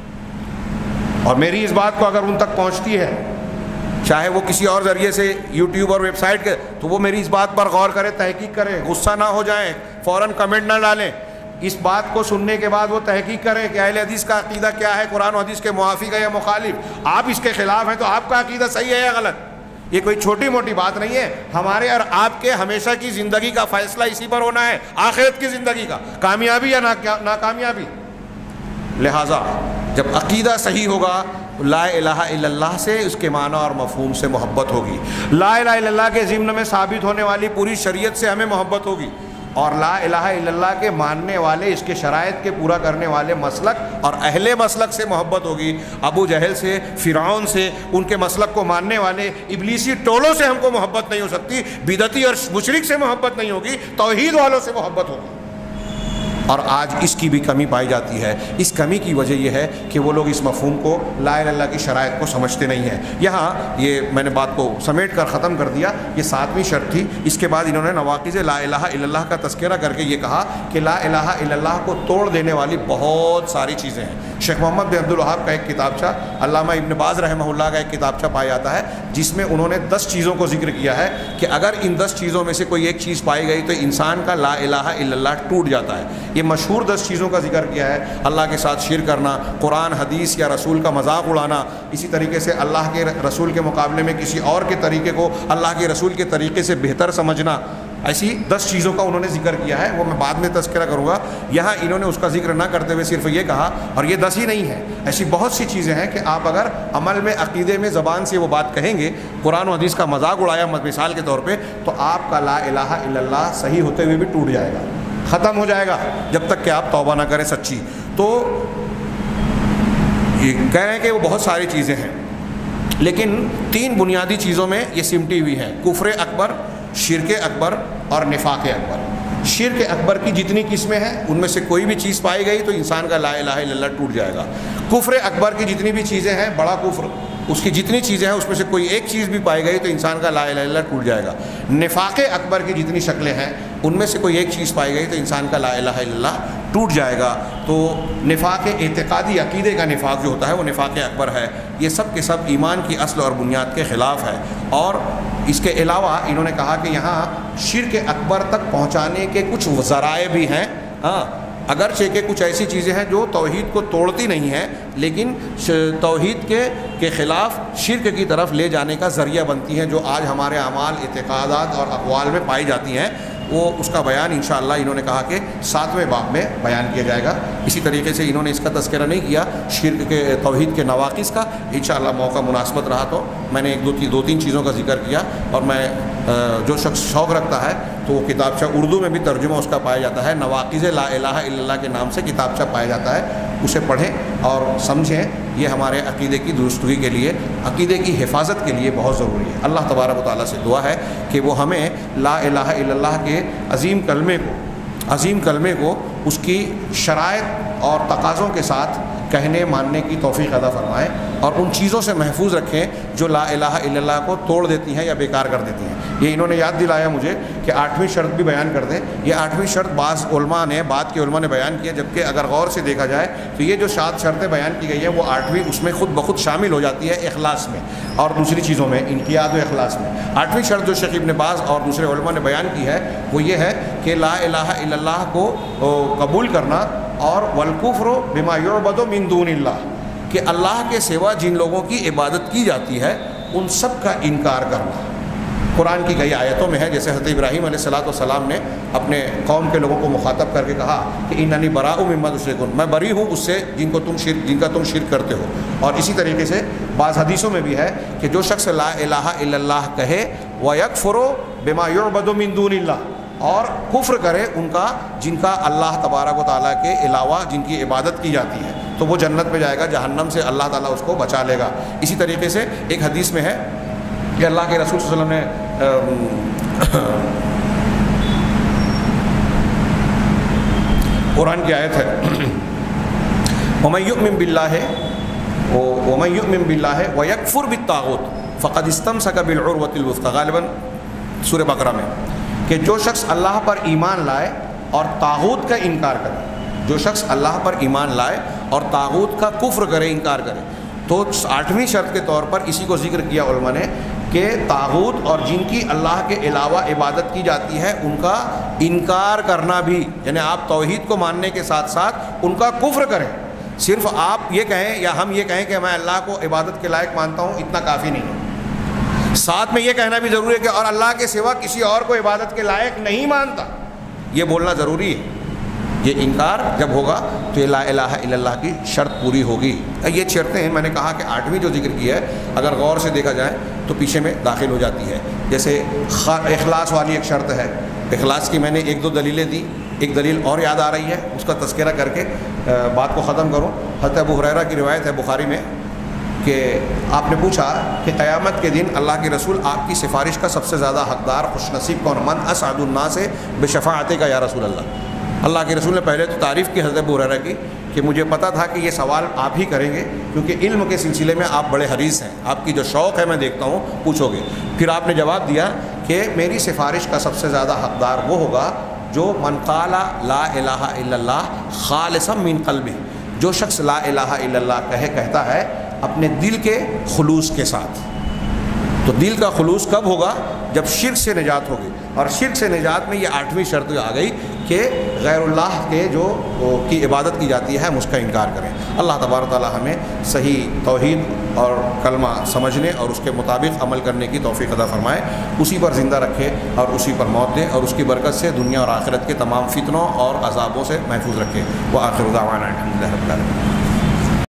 ہیں، اور میری اس بات کو اگر ان تک پہنچتی ہے، چاہے وہ کسی اور ذریعے سے یوٹیوب اور ویب سائٹ کے، تو وہ میری اس بات پر غور کرے، تحقیق کریں، غصہ نہ ہو جائیں، فوراً کمنٹ نہ ڈالیں، اس بات کو سننے کے بعد وہ تحقیق کریں کہ اہل حدیث کا عقیدہ کیا ہے، قرآن و حدیث کے موافق ہے یا مخالف۔ آپ اس کے خلاف ہیں تو آپ کا عقیدہ صحیح ہے یا غلط؟ یہ کوئی چھوٹی موٹی بات نہیں ہے، ہمارے اور آپ کے ہمیشہ کی زندگی کا فیصلہ اسی پر ہونا ہے، آخرت کی زندگی کا، کامیابی یا ناکامیابی۔ لہٰذا جب عقیدہ صحیح ہوگا، لا الہ الا اللہ سے، اس کے معنی اور مفہوم سے محبت ہوگی، لا الہ الا اللہ کے ضمن میں ثابت ہونے والی پوری شریعت سے ہمیں محبت ہوگی، اور لا الہ الا اللہ کے ماننے والے، اس کے شرائط کے پورا کرنے والے مسلک اور اہل مسلک سے محبت ہوگی۔ ابو جہل سے، فرعون سے، ان کے مسلک کو ماننے والے ابلیسی ٹولوں سے ہم کو محبت نہیں ہو سکتی، بدعتی اور مشرک سے محبت نہیں ہوگی، توحید والوں سے محبت ہوگی۔ اور آج اس کی بھی کمی پائی جاتی ہے۔ اس کمی کی وجہ یہ ہے کہ وہ لوگ اس مفہوم کو، لا الہ الا اللہ کی شرائط کو سمجھتے نہیں ہیں۔ یہاں یہ میں نے بات کو سمیٹ کر ختم کر دیا، یہ 7ویں شرط تھی۔ اس کے بعد انہوں نے نواقض لا الہ الا اللہ کا تذکرہ کر کے یہ کہا کہ لا الہ الا اللہ کو توڑ دینے والی بہت ساری چیزیں ہیں۔ شیخ محمد بن عبد الوہاب کا ایک کتابچہ، علامہ ابن باز رحمہ اللہ کا ایک کتابچہ پایا جاتا ہے، جس میں انہوں نے 10 چیزوں کو ذکر کیا ہے کہ اگر ان 10 چیزوں میں سے کوئی ایک چیز پائی گئی تو انسان کا لا الہ الا اللہ ٹوٹ جاتا ہے۔ یہ مشہور 10 چیزوں کا ذکر کیا ہے: اللہ کے ساتھ شرک کرنا، قرآن حدیث یا رسول کا مذاق اڑانا، اسی طریقے سے اللہ کے رسول کے مقابلے میں کسی اور کے طریقے کو اللہ کے رسول کے طریقے سے بہتر سمجھنا۔ ایسی 10 چیزوں کا انہوں نے ذکر کیا ہے، وہ میں بعد میں تذکرہ کروں گا۔ یہاں انہوں نے اس کا ذکر نہ کرتے ہوئے صرف یہ کہا، اور یہ 10 ہی نہیں ہے، ایسی بہت سی چیزیں ہیں کہ آپ اگر عمل میں، عقیدے میں، زبان سے وہ بات کہیں گے، قرآن و حدیث کا مذاق اڑایا مثال کے طور پہ، تو آپ کا لا الہ الا اللہ صحیح ہوتے ہوئے بھی ٹوٹ جائے گا، ختم ہو جائے گا، جب تک کہ آپ توبہ نہ کریں سچی۔ تو یہ کہہ رہے ہیں کہ وہ بہت ساری چیزیں ہیں، لیکن 3 بنیادی چیزوں میں یہ سمٹی ہوئی ہے: کفر اکبر، شرک اکبر اور نفاق اکبر۔ شرک اکبر کی جتنی قسمیں ہیں ان میں سے کوئی بھی چیز پائی گئی تو انسان کا لا الہ الا اللہ ٹوٹ جائے گا۔ کفر اکبر کی جتنی بھی چیزیں ہیں، بڑا کفر، اس کی جتنی چیزیں ہیں اس میں سے کوئی ایک چیز بھی پائی گئی تو انسان کا لا الہ الا اللہ ٹوٹ جائے گا۔ نفاق اکبر کی جتنی شکلیں ہیں ان میں سے کوئی ایک چیز پائی گئی تو انسان کا لا الہ الا اللہ ٹوٹ جائے گا۔ تو نفاق اعتقادی، عقیدے کا نفاق جو ہوتا ہے وہ نفاق اکبر ہے۔ یہ سب کے سب ایمان کی اصل اور بنیاد کے خلاف ہے۔ اور اس کے علاوہ انہوں نے کہا کہ یہاں شرک اکبر تک پہنچانے کے کچھ ذرائع بھی ہیں، اگرچہ کہ کچھ ایسی چیزیں ہیں جو توحید کو توڑتی نہیں ہیں لیکن توحید کے خلاف شرک کی طرف لے جانے کا ذریعہ بنتی ہیں، جو آج ہمارے اعمال، اعتقادات اور اقوال میں پائی جاتی ہیں۔ وہ اس کا بیان انشاءاللہ انہوں نے کہا کہ 7ویں باب میں بیان کیا جائے گا۔ اسی طریقے سے انہوں نے اس کا تذکرہ نہیں کیا شرک کے توحید کے نواقص کا، انشاءاللہ موقع مناسبت رہا تو میں نے دو تین چیزوں کا ذکر کیا۔ اور میں جو شخص شوق رکھتا ہے تو وہ کتابچہ اردو میں بھی ترجمہ اس کا پایا جاتا ہے، نواقض لا الہ الا اللہ کے نام سے کتابچہ پایا جاتا ہے، اسے پڑھیں اور سمجھیں۔ یہ ہمارے عقیدے کی درستگی کے لیے، عقیدے کی حفاظت کے لیے بہت ضروری ہے۔ اللہ تبارک و تعالیٰ سے دعا ہے کہ وہ ہمیں لا الہ الا اللہ کے عظیم کلمے کو اس کی شرائط اور تقاضوں کے ساتھ کہنے ماننے کی توفیق عطا فرمائے، اور ان چیزوں سے محفوظ رکھیں جو لا الہ الا اللہ کو توڑ دیتی ہیں یا بیکار کر دیتی ہیں۔ یہ انہوں نے یاد دلایا مجھے کہ 8ویں شرط بھی بیان کر دیں۔ یہ 8ویں شرط بعض بعد کے علماء نے بیان کیا، جبکہ اگر غور سے دیکھا جائے تو یہ جو 7 شرطیں بیان کی گئی ہیں وہ 8ویں اس میں خود بخود شامل ہو جاتی ہے، اخلاص میں اور دوسری چیزوں میں، انقیاد و اخلاص میں۔ 8ویں شرط جو شیخ ابن باز اور دوسرے علماء نے بیان کی ہے وہ یہ ہے کہ لا الہ الا اللہ کو قبول کرنا، اور والکفر بما یعبد من دون اللہ، کہ اللہ کے سوا جن لوگوں کی عبادت کی جاتی ہے ان سب کا انکار کرنا۔ قرآن کی کئی آیتوں میں ہے، جیسے حضرت ابراہیم علیہ السلام نے اپنے قوم کے لوگوں کو مخاطب کر کے کہا کہ اننی براء مما تشرکون، میں بری ہوں اس سے جن کا تم شرک کرتے ہو۔ اور اسی طریقے سے بعض حدیثوں میں بھی ہے کہ جو شخص لا الہ الا اللہ کہے وَيَكْفُرُ بِمَا يُعْبَدُ مِن دُونِ اللَّهِ، اور کفر کرے ان کا جن کا اللہ تبارک و تعالیٰ کے علاوہ جن کی عبادت کی جاتی ہے، تو وہ جنت میں جائے گا، جہنم سے اللہ تعالیٰ اس کو بچا لے گا۔ اسی طریقے سے ایک حدیث میں ہے کہ اللہ کے رسول صلی اللہ علیہ وسلم نے قرآن کی آیت ہے وَمَن يُؤْمِن بِاللَّهِ وَيَكْفُرْ بِالطَّاغُوتِ فَقَدِ اسْتَمْسَكَ بِالْعُرْوَةِ الْوُثْقَىٰ، غالباً سورہ بقرہ میں، کہ جو شخص اللہ پر ایمان لائے اور طاغوت کا انکار کرے، جو شخص اللہ پر ایمان لائے اور طاغوت کا کفر کرے، انکار کرے، تو 8ویں شرط کے طور پر اسی کو ذکر کیا علماء نے کہ طاغوت اور جن کی اللہ کے علاوہ عبادت کی جاتی ہے ان کا انکار کرنا بھی، یعنی آپ توحید کو ماننے کے ساتھ ساتھ ان کا کفر کریں۔ صرف آپ یہ کہیں یا ہم یہ کہیں کہ میں اللہ کو عبادت کے لائق مانتا ہوں، اتنا کافی نہیں ہے، ساتھ میں یہ کہنا بھی ضروری ہے کہ اور اللہ کے سوا کسی اور کو عبادت کے لائق نہیں مانتا، یہ بولنا ضروری ہے۔ یہ انکار جب ہوگا تو یہ لا الہ الا اللہ کی شرط پوری ہوگی۔ یہ شرطیں ہیں، میں نے کہا کہ 8ویں جو ذکر کی ہے اگر غور سے دیکھا جائے تو پیچھے میں داخل ہو جاتی ہے۔ جیسے اخلاص والی ایک شرط ہے، اخلاص کی میں نے 1-2 دلیلیں دی، ایک دلیل اور یاد آ رہی ہے، اس کا تذکرہ کر کے بات کو ختم کروں۔ حضرت ابو ہریرہ کی روایت ہے بخاری میں کہ آپ نے پوچھا کہ قیامت کے دن اللہ کے رسول آپ کی سفارش کا سب سے زیادہ حقدار خوش نصیب کون؟ من اسعد الناس بشفاعتک یا رسول اللہ۔ اللہ کے رسول نے پہلے تو تعریف کی حضرت ابو ہریرہ کی کہ مجھے پتہ تھا کہ یہ سوال آپ ہی کریں گے کیونکہ علم کے سلسلے میں آپ بڑے حریص ہیں، آپ کی جو شوق ہے میں دیکھتا ہوں، پوچھو گے۔ پھر آپ نے جواب دیا کہ میری سفارش کا سب سے زیادہ حقدار وہ ہوگا جو من قال لا الہ الا اللہ خالصا من قلبہ، جو شخص لا الہ الا اللہ کہتا ہے اپنے دل کے خلوص کے ساتھ۔ تو دل کا خلوص کب ہوگا؟ جب شرک سے نجات ہوگی، اور شرک سے نجات میں یہ 8ویں شرط آ گئی کہ غیر اللہ کے جو کی عبادت کی جاتی ہے ہم اس کا انکار کریں۔ اللہ تبارک تعالی ہمیں صحیح توحید اور کلمہ سمجھنے اور اس کے مطابق عمل کرنے کی توفیق عطا فرمائے، اسی پر زندہ رکھے اور اسی پر موت دے، اور اس کی برکت سے دنیا اور آخرت کے تمام فتنوں اور عذابوں سے محفوظ رکھے۔ وآخر دعوانا الحمدللہ رب العالمین۔